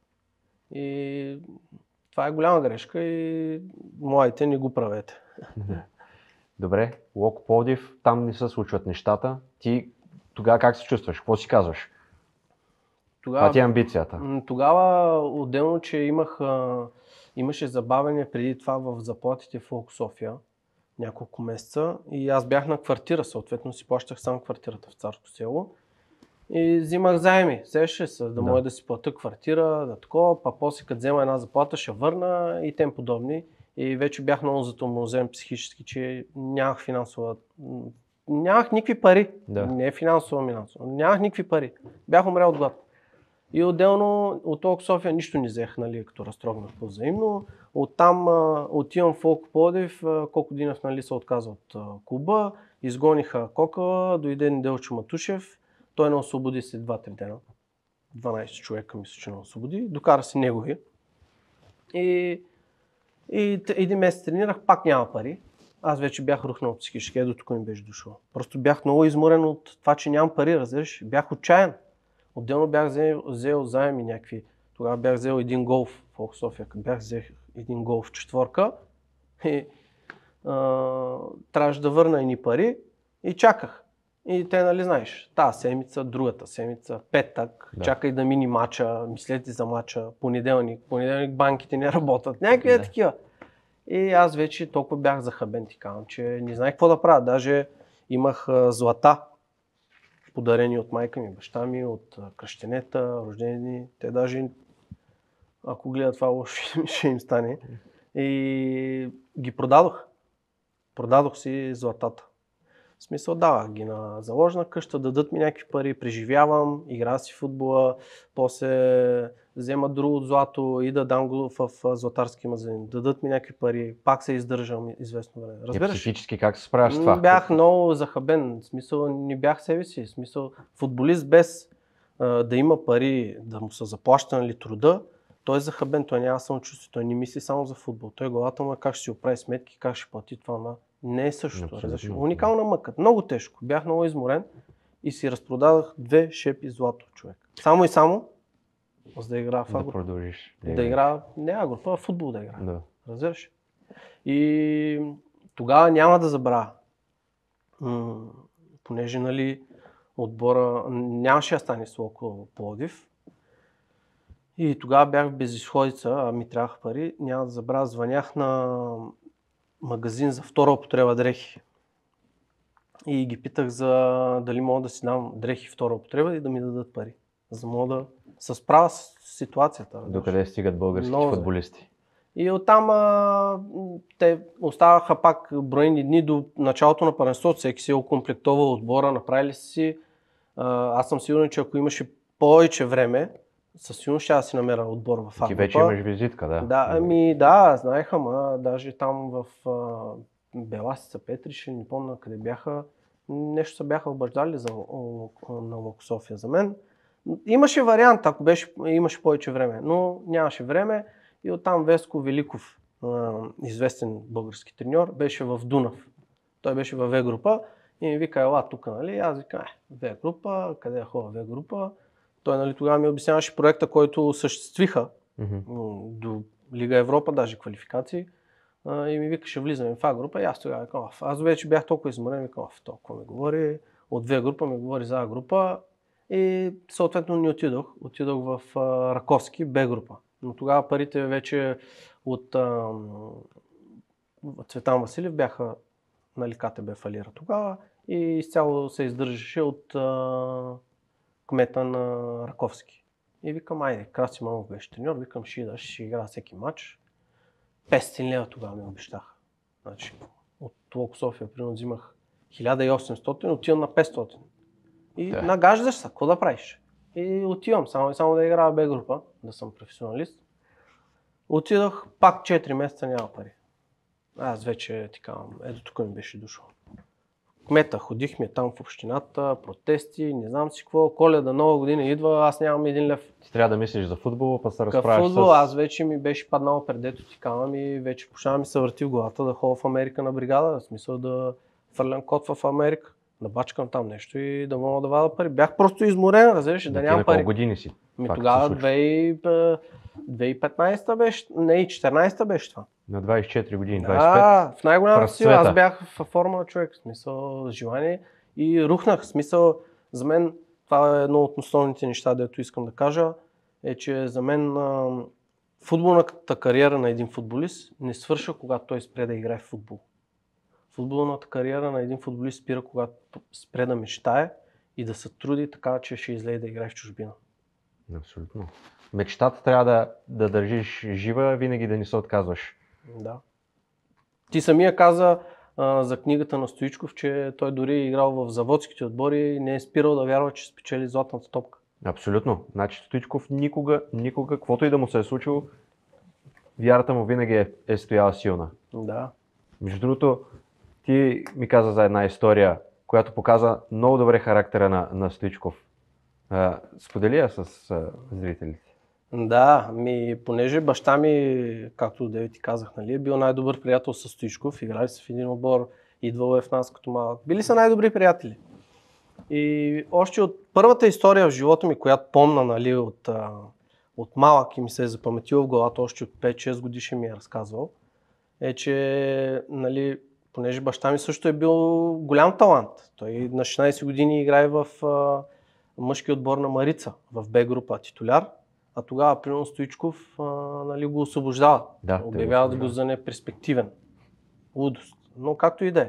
И това е голяма грешка и младите не го правете. Добре, Локо Пловдив, там не се случват нещата. Ти тогава как се чувстваш? Какво си казваш? Тогава, това ти е амбицията. Тогава отделно, че имах, а, имаше забавяне преди това в заплатите в Локо София няколко месеца и аз бях на квартира, съответно си плащах само квартирата в Царско село и взимах заеми, сещаш се, да, да мога да си платя квартира, да такова, па после като взема една заплата ще върна и тем подобни. И вече бях много затормозен психически, че нямах финансова... Нямах никакви пари. Да. Не е финансова, минансова. Нямах никакви пари. Бях умрял от глад. И отделно от Локо София нищо не взех, нали, като разтрогнах по-взаимно. Оттам а, отивам в Локо Пловдив, Кокодинев, нали, се отказа от а, клуба. Изгониха Кокала, дойде Неделчо Матушев. Той не освободи след два-три дена. дванайсет човека мисля, че не освободи. Докара си негови. И И един месец тренирах, пак няма пари. Аз вече бях рухнал психически, ето тук ми беше дошло. Просто бях много изморен от това, че нямам пари, разбираш. Бях отчаян. Отделно бях взел, взел заеми някакви. Тогава бях взел един голф в Локо София. Бях взел един голф четворка и а, трябваше да върна едни пари и чаках. И те, нали знаеш, тази седмица, другата седмица, петък, да. Чакай да мини мача, мислете за мача, понеделник, понеделник банките не работят, някакви да. Такива. И аз вече толкова бях захабен, ти казвам, че не знаех какво да правя. Даже имах а, злата, подарени от майка ми, баща ми, от а, кръщенета, рождени дни. Те даже, ако гледат това, лошо ще им стане. И ги продадох. Продадох си златата. В смисъл, давах ги на заложна къща, дадат ми някакви пари, преживявам, игра си футбола, после взема друго злато и да дам го в златарски магазин. Дадат ми някакви пари, пак се издържам известно време. Разбираш? И психически как се справяш с това? Бях много захабен, в смисъл не бях себе си, в смисъл футболист без а, да има пари, да му са заплащани труда, той е захабен, той няма самочувствие, той не мисли само за футбол. Той главата му е как ще си оправи сметки, как ще плати това. На... Не е същото. Уникална мъка. Много тежко. Бях много изморен и си разпродадах две шепи злато, човек. Само и само, за да играя в Агро. Да продължиш. Да, да играя, не Агро, това футбол да играя. Да. Разбираш? И тогава няма да забравя. М- понеже, нали, отбора нямаше да стане с Локо Пловдив. И тогава бях в безизходица, а ми трябваха пари. Няма да забравя, звънях на магазин за втора употреба дрехи. И ги питах за дали мога да си дам дрехи втора употреба и да ми дадат пари. За да мога да се справя с ситуацията. Докъде стигат българските Много футболисти? И оттам а, те оставаха пак броени дни до началото на първенството. Всеки си е окомплектовал отбора, направили си. А, аз съм сигурен, че ако имаше повече време, със сигурност ще да си намеря отбор в Агро. Ти вече имаш визитка, да? Да, ами да, знаеха, ма даже там в а, Беласица, Петрище, не помня къде бяха, нещо се бяха обаждали за, о, на Локо София за мен. Имаше вариант, ако беше, имаше повече време, но нямаше време и оттам Веско Великов, а, известен български треньор, беше в Дунав. Той беше в В-група и ми вика, ела тук, нали? Аз викам, е, В-група, къде е хора В-група? Той, нали, тогава ми обясняваше проекта, който осъществиха mm-hmm. до Лига Европа, даже квалификации. А, и ми викаше, влизаме в А-група и аз тогава викам, аз вече бях толкова изморен, викам, в толкова ми говори, от В-група ми говори за А-група и съответно не отидох. Отидох в а, Раковски, Б-група. Но тогава парите вече от а, Цветан Василев бяха, нали, КТБ фалира тогава и изцяло се издържаше от а, кмета на Раковски. И викам, айде, Краси Манов беше треньор, викам, ще идаш, ще игра всеки матч. петстотин лева тогава ми обещах. Значи, от Локо София, примерно, взимах хиляда и осемстотин, отивам на петстотин. И да. Нагаждаш се, какво да правиш? И отивам, само и само да играя Б група, да съм професионалист. Отидох, пак четири месеца няма пари. Аз вече ти казвам, ето тук ми беше дошло. Кмета, ходихме там в общината, протести, не знам си какво, Коледа, Нова година идва, аз нямам един лев. Ти трябва да мислиш за футбола, па се разправиш футбол, с... Аз вече ми беше паднало предето ти казвам и вече почнава ми се върти в главата да ходя в Америка на бригада, в смисъл да фърлям код в Америка, да бачкам там нещо и да мога да вада пари. Бях просто изморен, разбираш, да, да нямам пари. Колко години си? Ми тогава две хиляди и петнадесета беше, не и четиринадесета беше това. На двадесет и четири години, двадесет и пет. Да, в най-голямата сила. Аз бях в форма човек, в смисъл желание и рухнах. В смисъл, за мен, това е едно от основните неща, дето искам да кажа, е, че за мен а, футболната кариера на един футболист не свършва, когато той спре да играе в футбол. Футболната кариера на един футболист спира, когато спре да мечтае и да се труди така, че ще излезе да играе в чужбина. Абсолютно. Мечтата трябва да, да държиш жива, винаги да не се отказваш. Да. Ти самия каза а, за книгата на Стоичков, че той дори е играл в заводските отбори и не е спирал да вярва, че спечели златната топка. Абсолютно. Значи Стоичков никога, никога, каквото и да му се е случило, вярата му винаги е, е стояла силна. Да. Между другото, ти ми каза за една история, която показа много добре характера на, на Стоичков. А, сподели я с а, зрителите. Да, ми, понеже баща ми, както Деви ти казах, нали, е бил най-добър приятел с Стоичков, играли са в един отбор, идвал е в нас като малък. Били са най-добри приятели. И още от първата история в живота ми, която помна, нали, от, от малък и ми се е запаметила в главата, още от пет-шест годишен ми е разказвал, е, че, нали, понеже баща ми също е бил голям талант. Той на шестнадесет години играе в а, мъжки отбор на Марица, в Б група титуляр. А тогава, примерно, Стоичков а, нали, го освобождава. Да, обявяват го за неперспективен. Лудост. Но както и да е.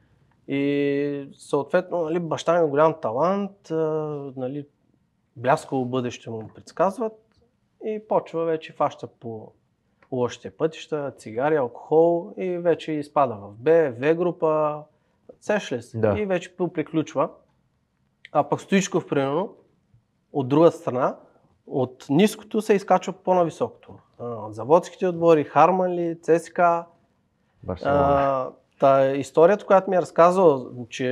И съответно, нали, баща ми е голям талант, а, нали, бляскаво бъдеще му предсказват и почва вече фаща по лошите пътища, цигари, алкохол и вече изпада в Б, В група, сеш ли се? Да. И вече приключва. А пък Стоичков, примерно, от друга страна, от ниското се изкачва по-нависокото. От заводските отбори, Харманли, ЦСКА. Барселона. Та историята, която ми е разказал, че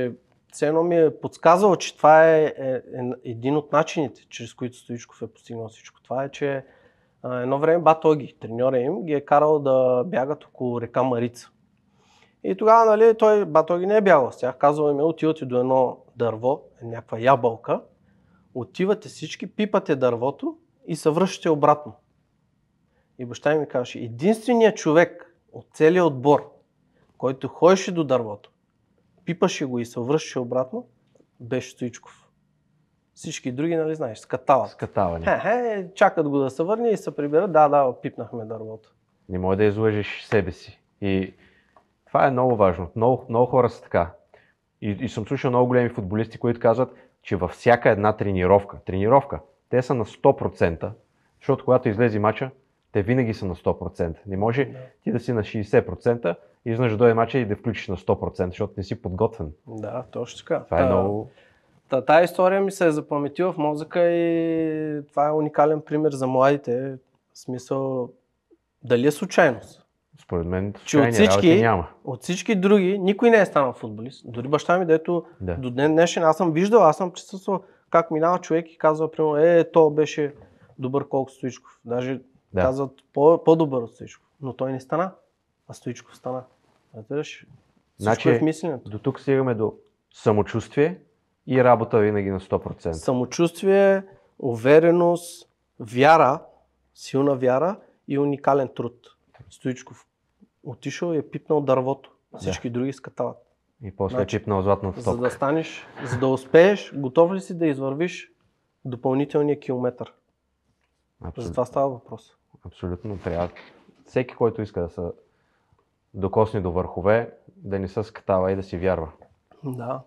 все едно ми е подсказало, че това е, е, е един от начините, чрез които Стоичков е постигнал всичко. Това е, че а, едно време Батоги, треньора им, ги е карал да бягат около река Марица. И тогава, нали, той Батоги не е бягал с тях, казал им, отивате до едно дърво, някаква ябълка, отивате всички, пипате дървото и се връщате обратно. И баща ми казваше, единственият човек от целия отбор, който ходеше до дървото, пипаше го и се връщаше обратно, беше Стоичков. Всички други, нали знаеш, скатават. Скатаване. Хе-хе, чакат го да се върне и се приберат, да, да, пипнахме дървото. Не може да излъжеш себе си. И това е много важно. Много, много хора са така. И, и съм слушал много големи футболисти, които казват, че във всяка една тренировка, тренировка, те са на сто процента, защото когато излезе мача, те винаги са на сто процента. Не може да. Ти да си на шейсет процента и изнъж да дойде мача и да включиш на сто процента, защото не си подготвен. Да, точно така. Това е та, много... Та, тая история ми се е запаметила в мозъка и това е уникален пример за младите. В смисъл, дали е случайност? Според мен, че от всички, няма. От всички други, никой не е станал футболист. Дори баща ми, дето да. До ден днешен, аз съм виждал, аз съм присъствал как минава човек и казва, примерно, е, то беше добър колко Стоичков. Даже да. Казват по- по-добър от Стоичков. Но той не стана, а Стоичков стана. Разбираш? Значи, е в мисленето. До тук стигаме до самочувствие и работа винаги на сто процента. Самочувствие, увереност, вяра, силна вяра и уникален труд. Стоичков отишъл и е пипнал дървото. Всички да. Други скатават. И после значи, е пипнал златната топка. За да станеш, за да успееш, готов ли си да извървиш допълнителния километър? Абсолютно. За това става въпрос. Абсолютно трябва. Всеки, който иска да се докосне до върхове, да не се скатава и да си вярва. Да.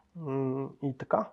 И така.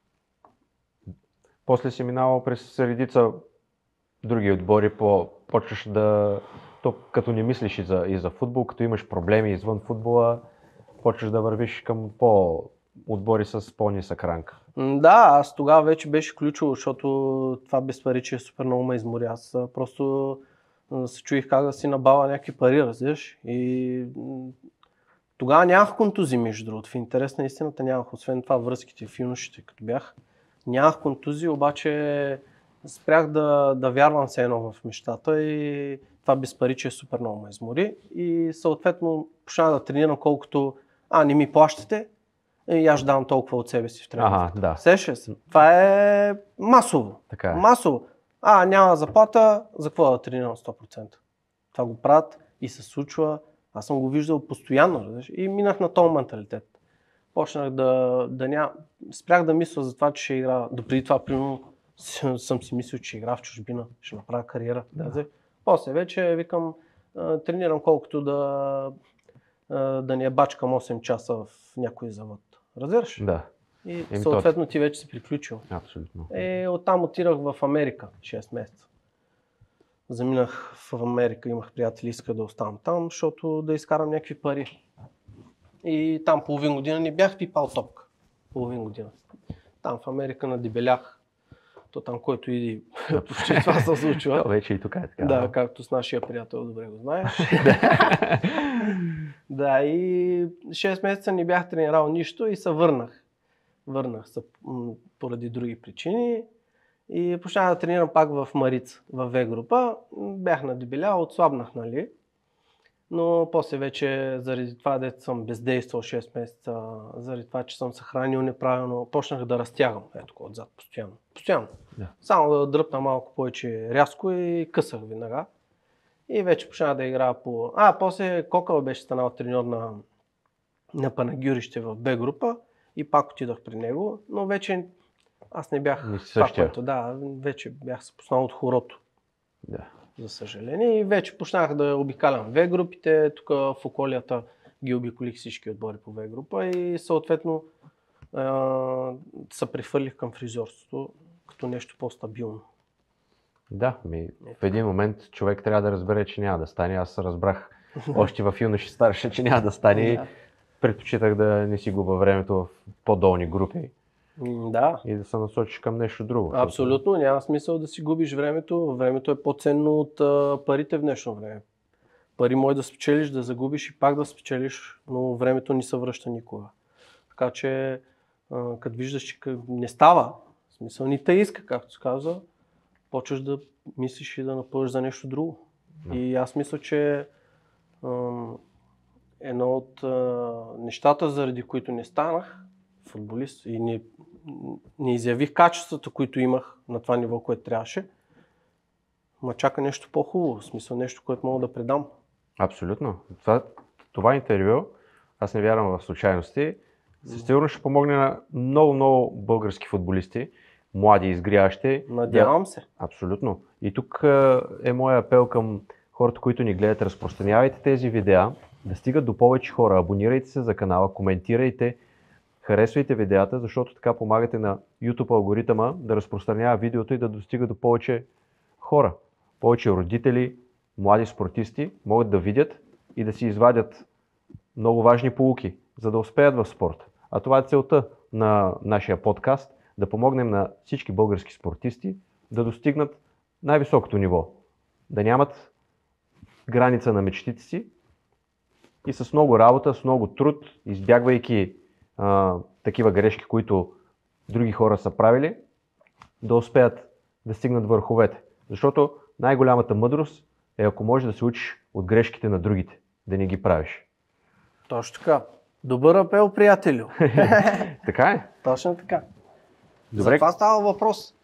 После си минавал през редица други отбори, по, почваш да... То, като не мислиш и за, и за футбол, като имаш проблеми извън футбола, почваш да вървиш към по отбори с по-нисък ранг. Да, аз тогава вече беше ключово, защото това без пари, че е супер много ме измори. Аз просто се чуих как да си набава някакви пари, разбираш. И тогава нямах контузии, между другото. В интерес на истината нямах, освен това връзките в юношите, като бях. Нямах контузии, обаче спрях да, да вярвам все едно в мечтата и това без пари, че е супер много ме измори. И съответно почнах да тренирам колкото а, не ми плащате и аз ще давам толкова от себе си в тренировката. Ага, да. Сещаш се? Това е масово. Така е. Масово. А, няма заплата, за какво да тренирам сто процента? Това го правят и се случва. Аз съм го виждал постоянно, разбираш, и минах на този менталитет. Почнах да, да няма... Спрях да мисля за това, че ще игра. Допреди това, примерно, съм си мислил, че игра в чужбина, ще направя кариера. Да. После вече викам, тренирам колкото да, да ни е бачкам осем часа в някой завод. Разбираш? Да. И Еми съответно ти вече си приключил. Абсолютно. И оттам отирах в Америка шест месеца. Заминах в Америка, имах приятели, иска да оставам там, защото да изкарам някакви пари. И там половин година не бях пипал топка. Половин година. Там в Америка надебелях. То там, който иди, почти това се случва. То вече и тук е така. Да, както с нашия приятел, добре го знаеш. Да, и шест месеца не бях тренирал нищо и се върнах. Върнах се поради други причини и почнах да тренирам пак в Марица, в В група. Бях надебелял, отслабнах, нали. Но после вече, заради това, дето съм бездействал шест месеца, заради това, че съм се хранил неправилно, почнах да разтягам, ето отзад, постоянно. Постоянно. Да. Само да дръпна малко повече рязко и късах веднага. И вече почнах да играя по... А, после Кокъл беше станал треньор на, на Панагюрище в Б група и пак отидох при него, но вече аз не бях това, което, да, вече бях се поснал от хорото. Да. За съжаление. И вече почнах да обикалям В групите, тук в околията ги обиколих всички отбори по В група и съответно е, се прехвърлих към фризьорството като нещо по-стабилно. Да, ми, в един момент човек трябва да разбере, че няма да стане. Аз разбрах още в юноши старше, че няма да стане и предпочитах да не си губа времето в по-долни групи. Да. И да се насочиш към нещо друго. Абсолютно, няма смисъл да си губиш времето. Времето е по-ценно от а, парите в днешно време. Пари може да спечелиш, да загубиш и пак да спечелиш, но времето не се връща никога. Така че а, като виждаш, че не става, в смисъл ни те иска, както се казва, почваш да мислиш и да напълваш за нещо друго. Да. И аз мисля, че ам, едно от а, нещата, заради които не станах футболист и не, не изявих качествата, които имах на това ниво, което трябваше, ма чака нещо по-хубаво, в смисъл нещо, което мога да предам. Абсолютно. Това, това интервю, аз не вярвам в случайности, със сигурно ще помогне на много-много български футболисти, млади, изгряващи. Надявам да, се. Абсолютно. И тук е моят апел към хората, които ни гледат. Разпространявайте тези видеа, да стигат до повече хора. Абонирайте се за канала, коментирайте, харесвайте видеята, защото така помагате на YouTube алгоритъма да разпространява видеото и да достига до повече хора. Повече родители, млади спортисти могат да видят и да си извадят много важни поуки, за да успеят в спорта. А това е целта на нашия подкаст, да помогнем на всички български спортисти да достигнат най-високото ниво. Да нямат граница на мечтите си и с много работа, с много труд, избягвайки а, такива грешки, които други хора са правили, да успеят да стигнат върховете. Защото най-голямата мъдрост е ако можеш да се учиш от грешките на другите, да не ги правиш. Точно така. Добър апел, приятелю. Така е. Точно така. Добре. За това става въпрос.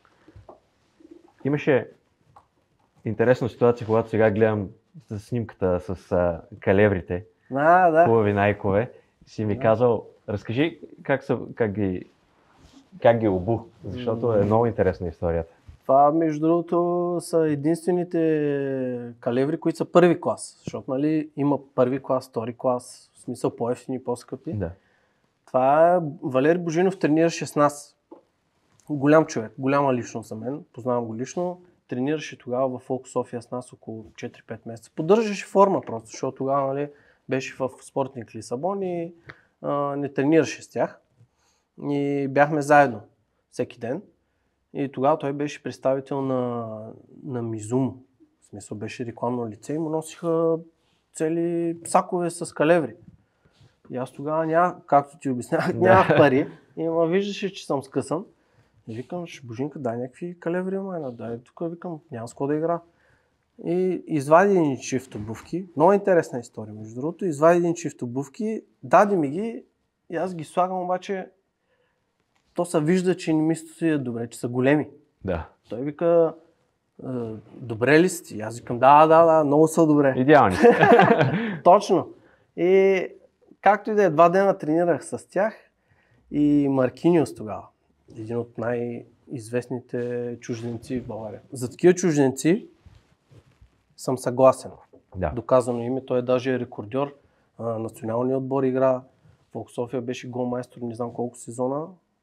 Имаше интересна ситуация, когато сега гледам снимката с а, калеврите, А, да. хубави найкове. Си ми да. казал, разкажи как, са, как, ги, как ги обу, защото е много интересна историята. Това, между другото, са единствените калеври, които са първи клас. Защото, нали, има първи клас, втори клас, в смисъл по-евтини и по-скъпи. Да. Това е Валери Божинов, тренираше с нас. Голям човек, голяма личност за мен, познавам го лично. Тренираше тогава в Фолк София с нас около четири-пет месеца. Поддържаше форма просто, защото тогава, нали, беше в Спортник Лисабон и а, не тренираше с тях. И бяхме заедно всеки ден. И тогава той беше представител на, на Мизумо. В смисъл беше рекламно лице и му носиха цели сакове с калеври. И аз тогава няма, както ти обяснявах, нямах пари. И ма виждаше, че съм скъсан. И викам, Божинка, дай някакви калеври, майна, дай тук, викам, няма с кой да игра. И извади един чифт обувки. Много интересна история, между другото. Извади един чифт обувки, даде ми ги и аз ги слагам, обаче то се вижда, че не ми стоят добре, че са големи. Да. Той вика, добре ли си? Аз викам, да, да, да, много са добре. Идеални. Точно. И както и да е, два дена тренирах с тях и Маркиниус тогава. Един от най-известните чужденци в България. За такива чужденци съм съгласен. Да. Доказано име, той е даже рекордьор. Националният отбор игра. Фолк София беше голмайстор, не знам колко сезона.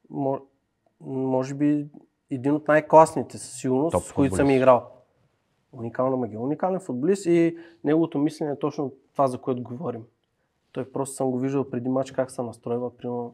Може би един от най-класните със сигурност, Топ с които съм играл. Уникална магия. Уникален футболист и неговото мислене е точно това, за което говорим. Той просто съм го виждал преди мач как се настройва. Примерно.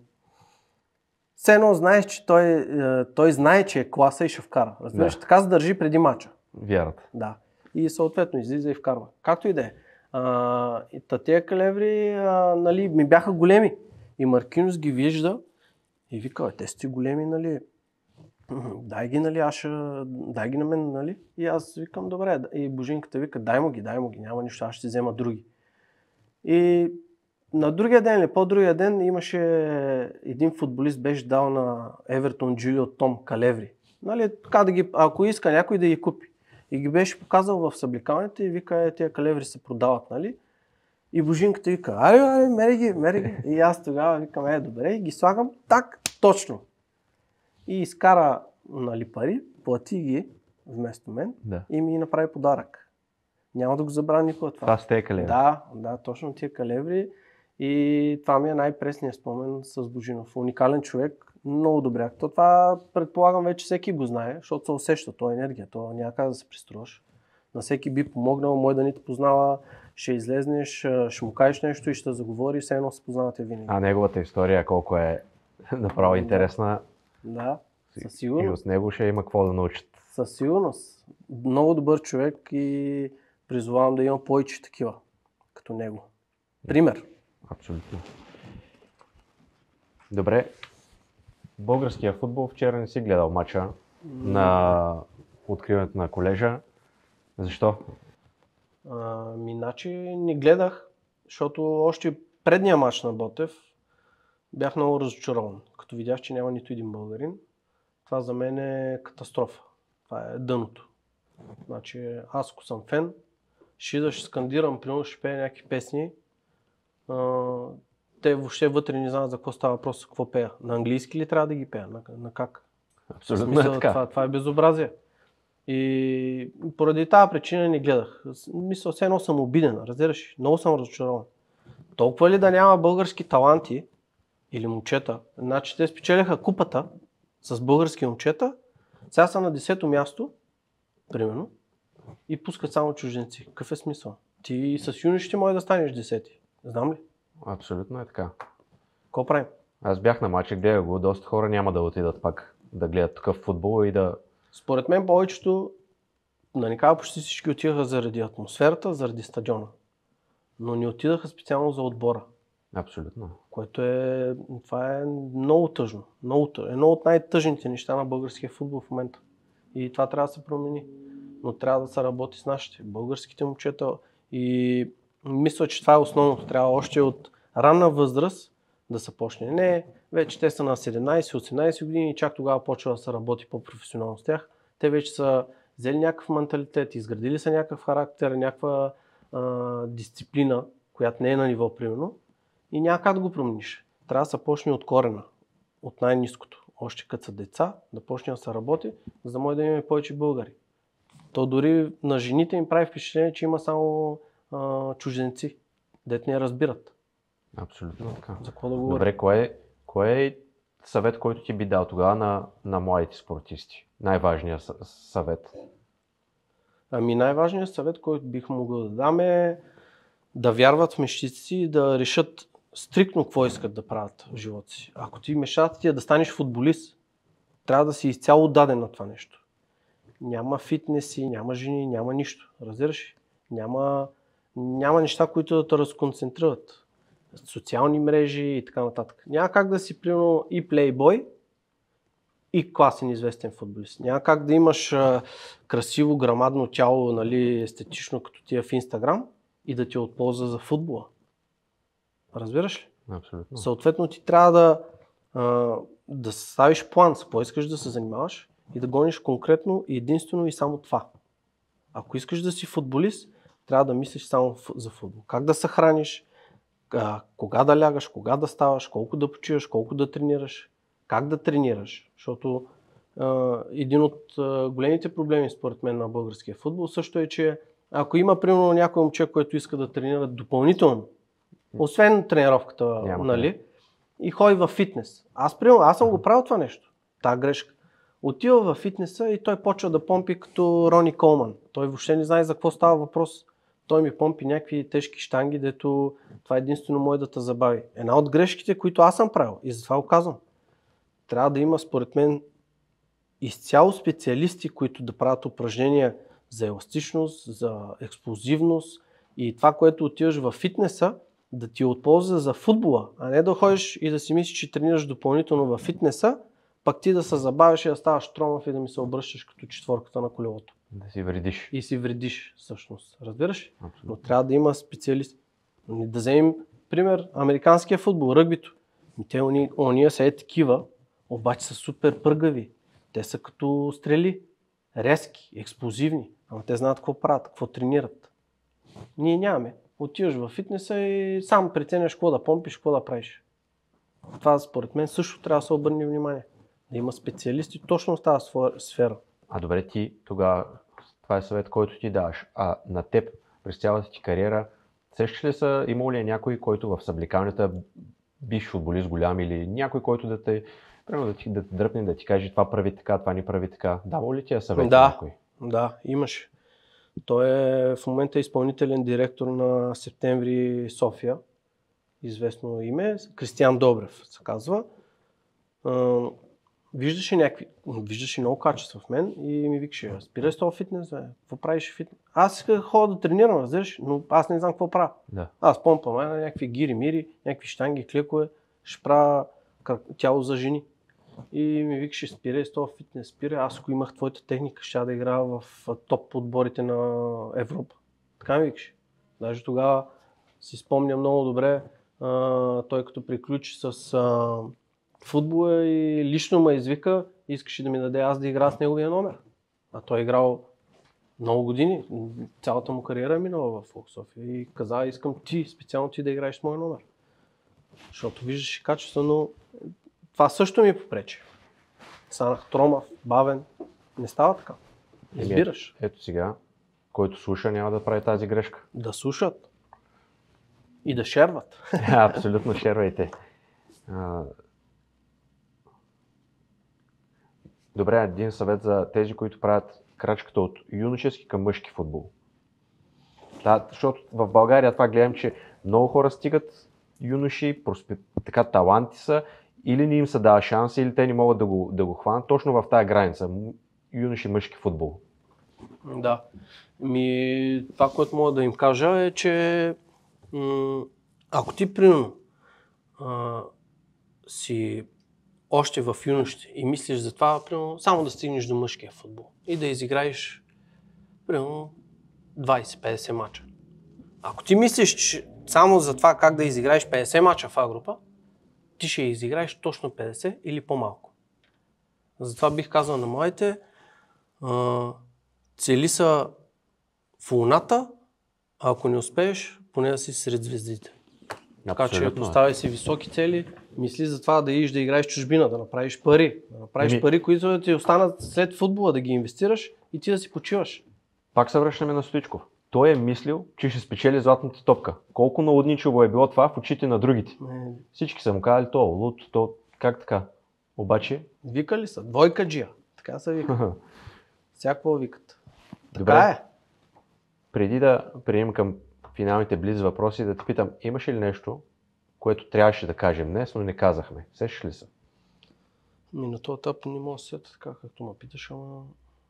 Все едно знаеш, че той, той знае, че е класа и ще вкара. Разбираш, да. Така се държи преди мача. Вярата. Да. И съответно излиза и вкарва. Както и да е. А, и тия калеври а, нали, ми бяха големи. И Маркинус ги вижда и вика, те сте големи, нали? Дай ги, нали, аз ще... дай ги на мен, нали? И аз викам, добре. И Божинката вика, дай му ги, дай му ги, няма нищо, аз ще взема други. И на другия ден или по-другия ден имаше един футболист, беше дал на Евертон Джилио Том калеври. Нали, така да ги, ако иска някой да ги купи. И ги беше показал в съблекалните и вика, е, тия калеври се продават, нали? И Божинката вика, ай, ай, мери ги, мери ги. И аз тогава викам, е, добре, и ги слагам так, точно. И изкара, нали, пари, плати ги вместо мен, да. И ми направи подарък. Няма да го забравя никога това. Това с тези калеври? Да, да, точно тия калеври. И това ми е най-пресният спомен с Божинов. Уникален човек, много добряк. То това предполагам вече всеки го знае, защото се усеща, то е енергия, то няма как да се пристроиш. На всеки би помогнал, мой да ни те познава, ще излезнеш, ще му кажеш нещо и ще заговори, все едно се познавате винаги. А неговата история колко е направо интересна. Да, със сигурност. И от него ще има какво да научат. Със сигурност. Много добър човек и призовавам да има повече такива, като него. Пример. Абсолютно. Добре. българския футбол вчера не си гледал мача на откриването на колежа. Защо? А, ми, значи не гледах, защото още предния мач на Ботев бях много разочарован. Като видях, че няма нито един българин, това за мен е катастрофа. Това е дъното. Значи аз ако съм фен, ще да ще скандирам, примерно ще пея някакви песни. А, те въобще вътре не знаят за какво става въпрос, какво пея. На английски ли трябва да ги пея? На, на как? Абсолютно Смисъл, е така. Това, това е безобразие. И поради тази причина не гледах. Мисля, все едно съм обиден, разбираш? Много съм разочарован. Толкова ли да няма български таланти или момчета? Значи те спечелиха купата с български момчета, сега са на десето място, примерно, и пускат само чужденци. Какъв е смисъл? Ти с юни ще може да станеш десети. Знам ли? Абсолютно е така. Какво правим? Аз бях на матча, гледах го, доста хора няма да отидат пак да гледат такъв футбол и да... Според мен повечето, да не кажа, почти всички отидаха заради атмосферата, заради стадиона. Но не отидаха специално за отбора. Абсолютно. Което е, това е много тъжно. Много тъжно. Едно от най-тъжните неща на българския футбол в момента. И това трябва да се промени. Но трябва да се работи с нашите българските момчета. И мисля, че това е основното. Трябва още от ранна възраст да се почне. Не, вече те са на седемнайсет-осемнайсет години и чак тогава почва да се работи по-професионално с тях. Те вече са взели някакъв менталитет, изградили са някакъв характер, някаква а, дисциплина, която не е на ниво, примерно. И няма как да го промениш. Трябва да се почне от корена, от най-ниското. Още като са деца, да почне да се работи, за да може да имаме повече българи. То дори на жените им прави впечатление, че има само а, чужденци, дето не разбират. Абсолютно така. За какво да говорим? Добре, кое е, кое е съвет, който ти би дал тогава на, на младите спортисти? Най-важният съвет? Ами най-важният съвет, който бих могъл да дам е да вярват в мечтите си и да решат стриктно какво искат да правят в живота си. Ако ти мечтата ти е да станеш футболист, трябва да си изцяло отдаден на това нещо. Няма фитнеси, няма жени, няма нищо. Разбираш? Няма, няма неща, които да те разконцентрират. Социални мрежи и така нататък. Няма как да си, примерно, и плейбой, и класен известен футболист. Няма как да имаш а, красиво, грамадно тяло, нали, естетично, като тия в Инстаграм, и да ти от полза за футбола. Разбираш ли? Абсолютно. Съответно ти трябва да, а, да ставиш план, с какво искаш да се занимаваш и да гониш конкретно и единствено и само това. Ако искаш да си футболист, трябва да мислиш само за футбол. Как да се храниш, а, кога да лягаш, кога да ставаш, колко да почиваш, колко да тренираш, как да тренираш. Защото а, един от а, големите проблеми според мен на българския футбол също е, че ако има примерно някой момче, който иска да тренира допълнително, освен тренировката, Няма нали, и ходи във фитнес. Аз, примерно, аз съм го правил това нещо, тази грешка. Отива във фитнеса и той почва да помпи като Рони Колман. Той въобще не знае за какво става въпрос. Той ми помпи някакви тежки щанги, дето това единствено може да те забави. Една от грешките, които аз съм правил, и затова го казвам, трябва да има според мен изцяло специалисти, които да правят упражнения за еластичност, за експлозивност и това, което отиваш във фитнеса, да ти от полза за футбола, а не да ходиш и да си мислиш, че тренираш допълнително във фитнеса, пак ти да се забавиш и да ставаш тромав и да ми се обръщаш като четворката на колелото. Да си вредиш. И си вредиш всъщност. Разбираш? Абсолютно. Но трябва да има специалист. Да вземем пример американския футбол, ръгбито. Те уния, уния са е такива, обаче са супер пъргави. Те са като стрели. Резки, експлозивни. Ама те знаят какво правят, какво тренират. Ние нямаме. Отиваш във фитнеса и сам преценяш какво да помпиш, какво да правиш. Това според мен също трябва да се обърне внимание. Да има специалисти точно в тази сфера. А добре, ти тогава, това е съвет, който ти даваш. А на теб, през цялата ти кариера, сещаш ли са, имал ли е някой, който в съблекалнята бивш футболист голям или някой, който да те, примерно да ти да те дръпне, да ти каже това прави така, това не прави така. Давал ли ти е съвет Да, някой? Да, имаше. Той е в момента изпълнителен директор на Септември София. Известно име. Кристиян Добрев се казва. Виждаше някакви, виждаше много качества в мен и ми викаше, спирай с това фитнес, бе. Какво правиш фитнес? Аз исках да ходя да тренирам, разбираш, но аз не знам какво правя. Да. Аз помпам на някакви гири-мири, някакви щанги, клекове, ще правя тяло за жени. и ми викаше спирай с този фитнес, спирай. Аз ако имах твоята техника, ще да играя в топ отборите на Европа. Така ми викаше. Даже тогава си спомня много добре, а, той като приключи с а, футбола и лично ме извика, искаше да ми даде аз да играя с неговия номер. А той е играл много години, цялата му кариера е минала в София и каза, искам ти, специално ти да играеш с моя номер. Защото виждаш качество, но това също ми попречи. Станах тромав, бавен, не става така. Избираш. Ето, ето сега, който слуша, няма да прави тази грешка. Да слушат и да шерват. Абсолютно шервайте. А... Добре, един съвет за тези, които правят крачката от юношески към мъжки футбол. Да, защото в България това гледам, че много хора стигат юноши, проспе... така таланти са, или не им се дава шанс, или те не могат да го, да го хванат точно в тази граница. Юноши мъжки футбол. Да. Ми, това, което мога да им кажа е, че м- ако ти примерно а, си още в юношите и мислиш за това, примерно, само да стигнеш до мъжкия футбол и да изиграеш примерно двайсет-петдесет мача. Ако ти мислиш, че само за това как да изиграеш петдесет мача в А-група, ти ще изиграеш точно петдесет или по-малко. Затова бих казал на моите, а, цели са в луната, а ако не успееш, поне да си сред звездите. Така че поставяй си високи цели, мисли за това да идиш да играеш чужбина, да направиш пари. Да направиш Еми... пари, които да ти останат след футбола, да ги инвестираш и ти да си почиваш. Пак се връщаме на Стоичков. Той е мислил, че ще спечели златната топка. Колко налудничево е било това в очите на другите. Не... Всички са му казали, то луд, то как така. Обаче... Викали са, двойка джия. Така са вика. Всякакво викат. Добре. Така е. Преди да преминем към финалните близи въпроси, да те питам, имаш ли нещо, което трябваше да кажем днес, но не казахме? Сещаш ли се? Ми на този етап не мога да сета така, както ме питаш, ама...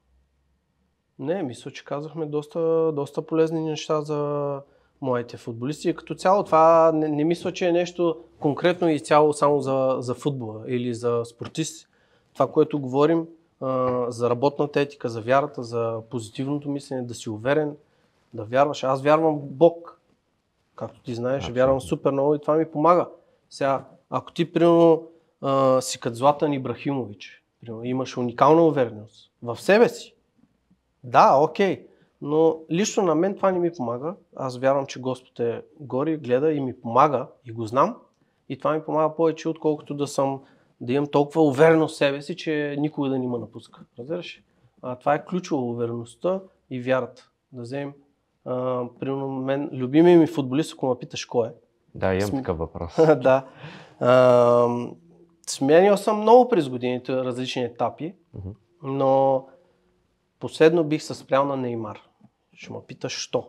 Не, мисля, че казахме доста, доста полезни неща за моите футболисти. Като цяло това не, не мисля, че е нещо конкретно и цяло само за, за футбола или за спортисти. Това, което говорим а, за работната етика, за вярата, за позитивното мислене, да си уверен, да вярваш. Аз вярвам в Бог. Както ти знаеш, Абсолютно. Вярвам супер много и това ми помага. Сега, ако ти, примерно, а, си като Златан Ибрахимович, примерно, имаш уникална увереност в себе си, да, окей, но лично на мен това не ми помага. Аз вярвам, че Господ е горе, гледа и ми помага и го знам. И това ми помага повече, отколкото да съм, да имам толкова увереност в себе си, че никога да не ме напуска. Разбираш? А, това е ключово, увереността и вярата. Да вземем, а, примерно мен, любимият ми футболист, ако ме питаш кой е. Да, имам См... такъв въпрос. Да. А, сменял съм много през годините различни етапи, uh-huh. но последно бих се спрял на Неймар. Ще ме питаш, що?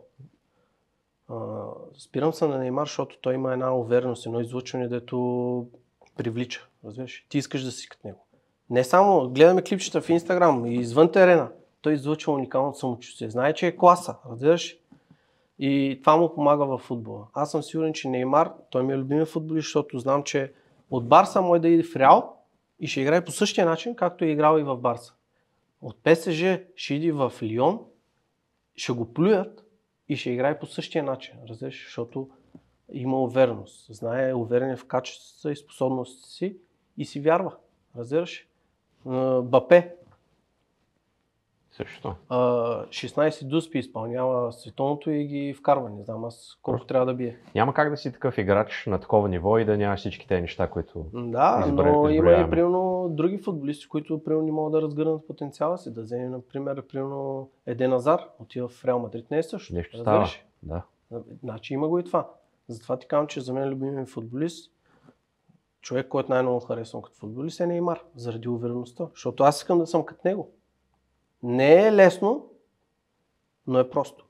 А, спирам се на Неймар, защото той има една увереност, едно излъчване, дето привлича. Разбираш? Ти искаш да си като него. Не само, гледаме клипчета в Инстаграм и извън терена, той излъчва уникалното самочувствие. Знае, че е класа, разбираш? И това му помага във футбола. Аз съм сигурен, че Неймар, той ми е любимия футболист, защото знам, че от Барса може да иде в Реал и ще играе по същия начин, както е играл и в Барса. От ПСЖ ще иди в Лион, ще го плюят и ще играе по същия начин, разбираш, защото има увереност. Знае, уверен е в качеството и способностите си и си вярва, разбираш. Бапе. Също. шестнайсет дуспи изпълнява световното и ги вкарва. Не знам аз колко Просто. трябва да бие. Няма как да си такъв играч на такова ниво и да нямаш всички тези неща, които Да, избра... но има и примерно други футболисти, които примерно не могат да разгърнат потенциала си. Да вземем, например, примерно Еден Азар, отива в Реал Мадрид, не е също. Нещо става, да. Значи има го и това. Затова ти казвам, че за мен любимият футболист, човек, който най-много харесвам като футболист е Неймар, заради увереността. Защото аз искам да съм като него. Не е лесно, но е просто.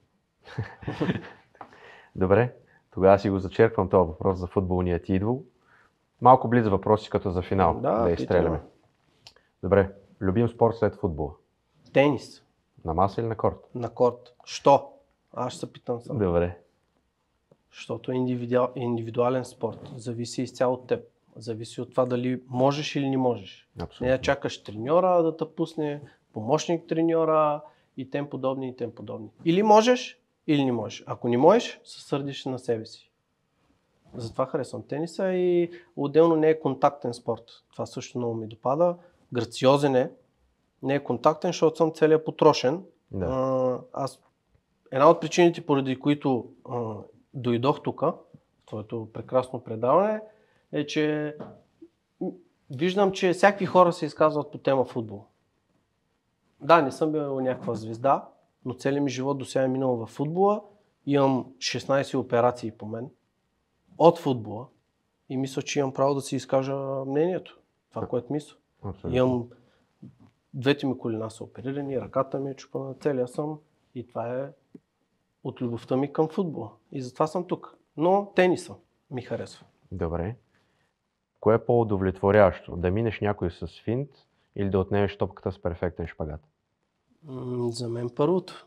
Добре, тогава си го зачерквам този въпрос за футболния ти идол. Малко близо въпроси като за финал, да, да изстреляме. Добре, любим спорт след футбола? Тенис. На маса или на корт? На корт. Що? Аз ще се питам само. Добре. Защото е индивидуал, индивидуален спорт. Зависи изцяло от теб. Зависи от това дали можеш или не можеш. Абсолютно. Не да чакаш треньора да те пусне, помощник треньора и тем подобни и тем подобни. Или можеш, или не можеш. Ако не можеш, се сърдиш на себе си. Затова харесвам тениса и отделно не е контактен спорт. Това също много ми допада. Грациозен е, не е контактен, защото съм целия потрошен. Да. А, аз, една от причините, поради които а, дойдох тук, в твоето прекрасно предаване, е, че виждам, че всякакви хора се изказват по тема футбол. Да, не съм бил някаква звезда, но целият ми живот до сега е минал във футбола. Имам шестнайсет операции по мен от футбола и мисля, че имам право да си изкажа мнението. Това, което мисля. Абсолютно. Имам двете ми колена са оперирани, ръката ми е чупана, целия съм и това е от любовта ми към футбола. И затова съм тук. Но тениса ми харесва. Добре. Кое е по-удовлетворящо? Да минеш някой с финт или да отнемеш топката с перфектен шпагат? М, за мен първото.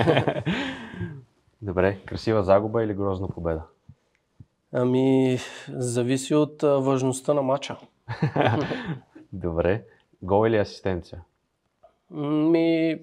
Добре. Красива загуба или грозна победа? Ами, зависи от а, важността на матча. Добре. Гол или асистенция? Ми,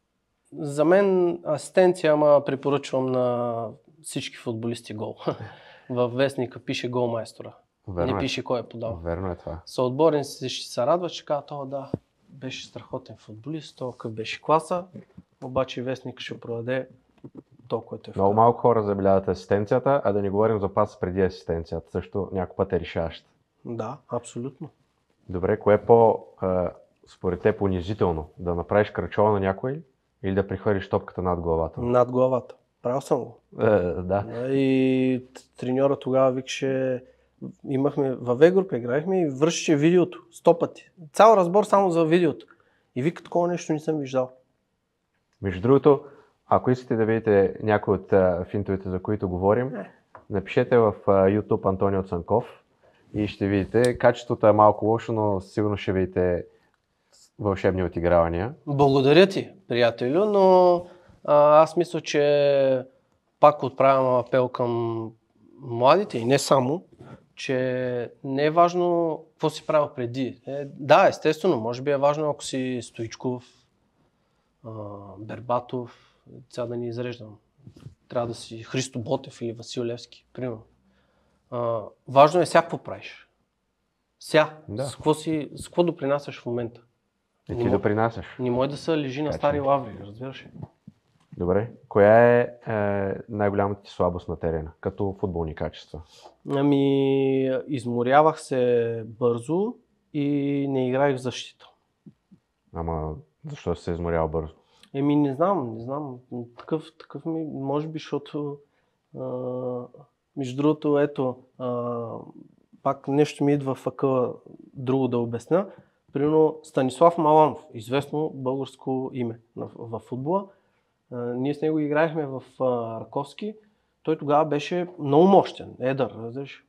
за мен асистенция, ама препоръчвам на всички футболисти гол. Във вестника пише гол майстора. Верно Не е. пише кой е подал. Верно е това. Съотборниците ще се радват, ще кажат, о да, беше страхотен футболист, толкова беше класа, обаче вестник ще продаде толкова, което е вкарал. Много малко хора забеляват асистенцията, а да не говорим за пас преди асистенцията. Също някой път е решаващ. Да, абсолютно. Добре, кое е по, а, според те, унизително? Да направиш кръчова на някой или да прехвърлиш топката над главата? Над главата. Правил съм го. Е, да. И треньора тогава викаше, имахме във В-група, играехме и вършеше видеото сто пъти. Цял разбор само за видеото. И вика, такова нещо не съм виждал. Между другото, ако искате да видите някои от а, финтовете, за които говорим, напишете в а, YouTube Антонио Цанков и ще видите. Качеството е малко лошо, но сигурно ще видите вълшебни отигравания. Благодаря ти, приятелю, но а, аз мисля, че пак отправям апел към младите и не само, че не е важно какво си правил преди. Е, да, естествено, може би е важно, ако си Стоичков, а, Бербатов, сега да ни изреждам. Трябва да си Христо Ботев или Васил Левски, примерно. А, важно е сега какво правиш. Сега, Да. с какво си, с какво допринасяш в момента. И Не ти мо- допринасяш. Не може да се лежи на Така стари че- лаври, разбираш ли? Добре. Коя е, е най-голямата ти слабост на терена, като футболни качества? Ами, изморявах се бързо и не играех в защита. Ама защо си се изморял бързо? Еми, не знам, не знам. Такъв, такъв ми, може би, защото а, между другото, ето, а, пак нещо ми идва в акъла друго да обясня. Примерно Станислав Маланов, известно българско име във футбола. А, ние с него играехме в а, Раковски. Той тогава беше много мощен, едър, разбираш.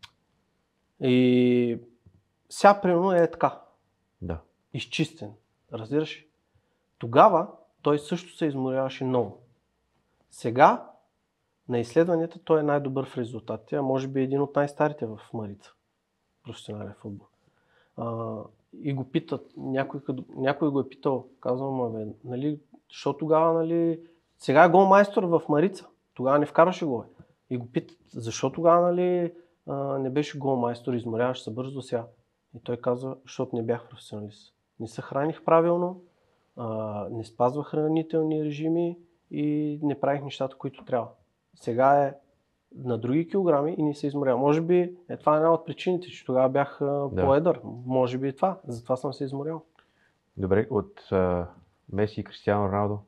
И сега, примерно, е така, Да. изчистен, разбираш. Тогава той също се изморяваше много. Сега, на изследванията, той е най-добър в резултатите, а може би един от най-старите в Марица, професионален футбол. А, и го питат, някой, някой го е питал, казвам, абе, нали, защо тогава, нали, сега е голмайстор в Марица, тогава не вкараше гол. И го питат, защо тогава, нали, а, не беше голмайстор, изморяваш се бързо сега. И той казва, защото не бях професионалист. Не се храних правилно, а, не спазвах хранителни режими и не правих нещата, които трябва. Сега е на други килограми и не се изморява. Може би е това е една от причините, че тогава бях а, Да. по-едър. Може би и това. Затова съм се изморял. Добре, от а, Меси и Кристиано Роналдо?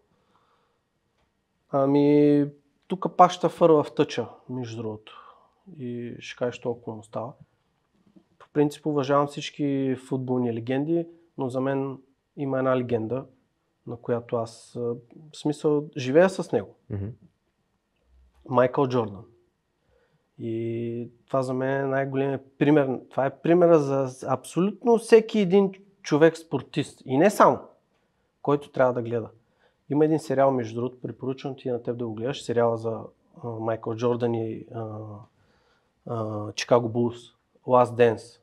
Ами, тук пак ще фърва в тъча, между другото. И ще кажеш толкова му става. По принцип уважавам всички футболни легенди, но за мен има една легенда, на която аз, а, в смисъл, живея с него. Мгм. Майкъл Джордан. И това за мен е най-големият пример. Това е примера за абсолютно всеки един човек спортист. И не само, който трябва да гледа. Има един сериал, между другото, препоръчвам ти на теб да го гледаш. Сериала за а, Майкъл Джордан и а, а, Чикаго Булс. Last Dance.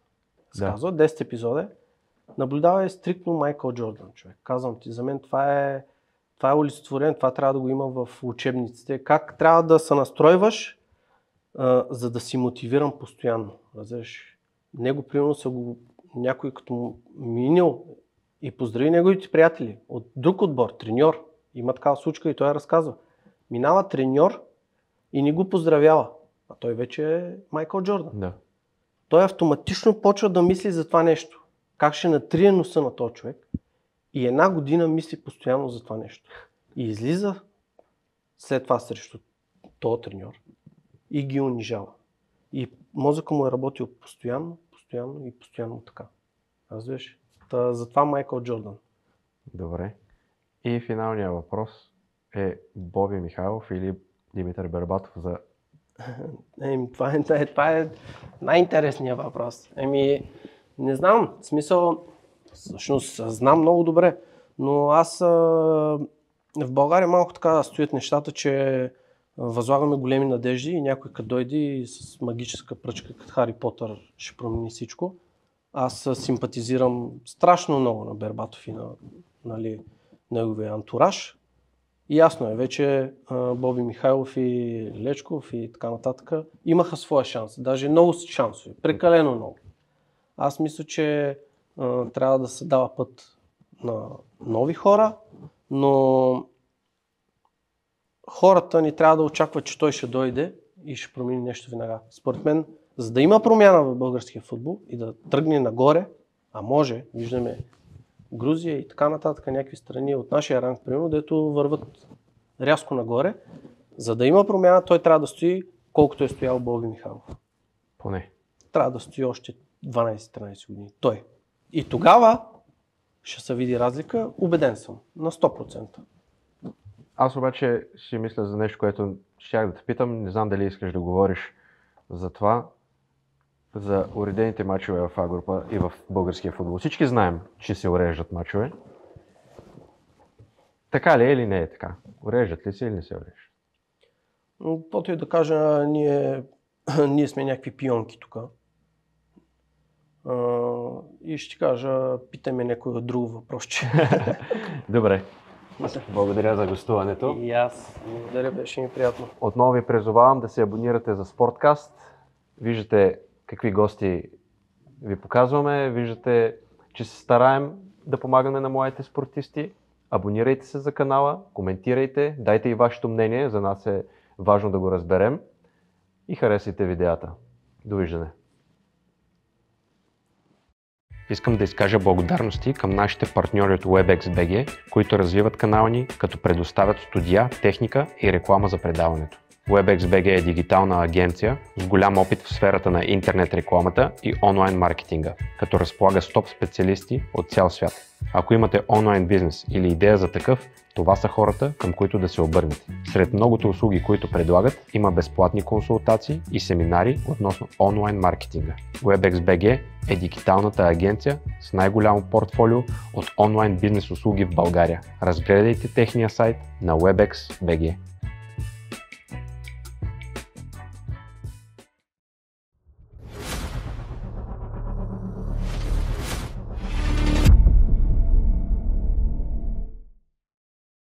се казва, десет епизода. Наблюдавай стриктно Майкъл Джордан, човек. Казвам ти, за мен това е, това е олицетворение, това трябва да го има в учебниците. Как трябва да се настройваш, а, за да си мотивиран постоянно. Разбираш? Него, примерно, са го някой като минил и поздрави неговите приятели от друг отбор, треньор. Има такава случка и той разказва. Минава треньор и не го поздравява. А той вече е Майкъл Джордан. Да. Той автоматично почва да мисли за това нещо. Как ще натрие носа на този човек. И една година мисли постоянно за това нещо. И излиза след това срещу този треньор и ги унижава. И мозъка му е работил постоянно, постоянно и постоянно така. Разбираш? Та, затова Майкъл Джордан. Добре. И финалният въпрос е Боби Михайлов или Димитър Бербатов за... Еми, това е, това е най-интересният въпрос. Еми, не знам, в смисъл, всъщност знам много добре, но аз а, в България малко така стоят нещата, че възлагаме големи надежди и някой като дойде и с магическа пръчка, като Хари Потър, ще промени всичко. Аз симпатизирам страшно много на Бербатов и на, нали, неговия антураж. И ясно е, вече а, Боби Михайлов и Лечков и така нататък имаха своя шанс, даже много шансове, прекалено много. Аз мисля, че а, трябва да се дава път на нови хора, но хората ни трябва да очакват, че той ще дойде и ще промени нещо веднага. Според мен, за да има промяна в българския футбол и да тръгне нагоре, а може, виждаме Грузия и така нататък, някакви страни от нашия ранг, примерно, дето върват рязко нагоре, за да има промяна, той трябва да стои колкото е стоял Боби Михайлов. Поне. Трябва да стои още дванайсет-тринайсет години. Той. И тогава ще се види разлика, убеден съм, на сто процента. Аз обаче си мисля за нещо, което щях да те питам. Не знам дали искаш да говориш за това, за уредените мачове в А група и в българския футбол. Всички знаем, че се уреждат мачове. Така ли е или не е така? Уреждат ли се или не се уреждат? Но каквото и да кажа, ние, ние сме някакви пионки тук. И ще ти кажа, питаме някой от друго въпросче. Добре. Благодаря за гостуването. И аз. Благодаря, беше ми приятно. Отново ви призовавам да се абонирате за Спорткаст. Виждате какви гости ви показваме. Виждате, че се стараем да помагаме на моите спортисти. Абонирайте се за канала, коментирайте, дайте и вашето мнение. За нас е важно да го разберем. И харесайте видеята. Довиждане. Искам да изкажа благодарности към нашите партньори от WebEx.bg, които развиват канала ни, като предоставят студия, техника и реклама за предаването. WebEx.bg е дигитална агенция с голям опит в сферата на интернет рекламата и онлайн маркетинга, като разполага с топ специалисти от цял свят. Ако имате онлайн бизнес или идея за такъв, това са хората, към които да се обърнете. Сред многото услуги, които предлагат, има безплатни консултации и семинари относно онлайн маркетинга. WebEx.bg е дигиталната агенция с най-голямо портфолио от онлайн бизнес услуги в България. Разгледайте техния сайт на WebEx.bg.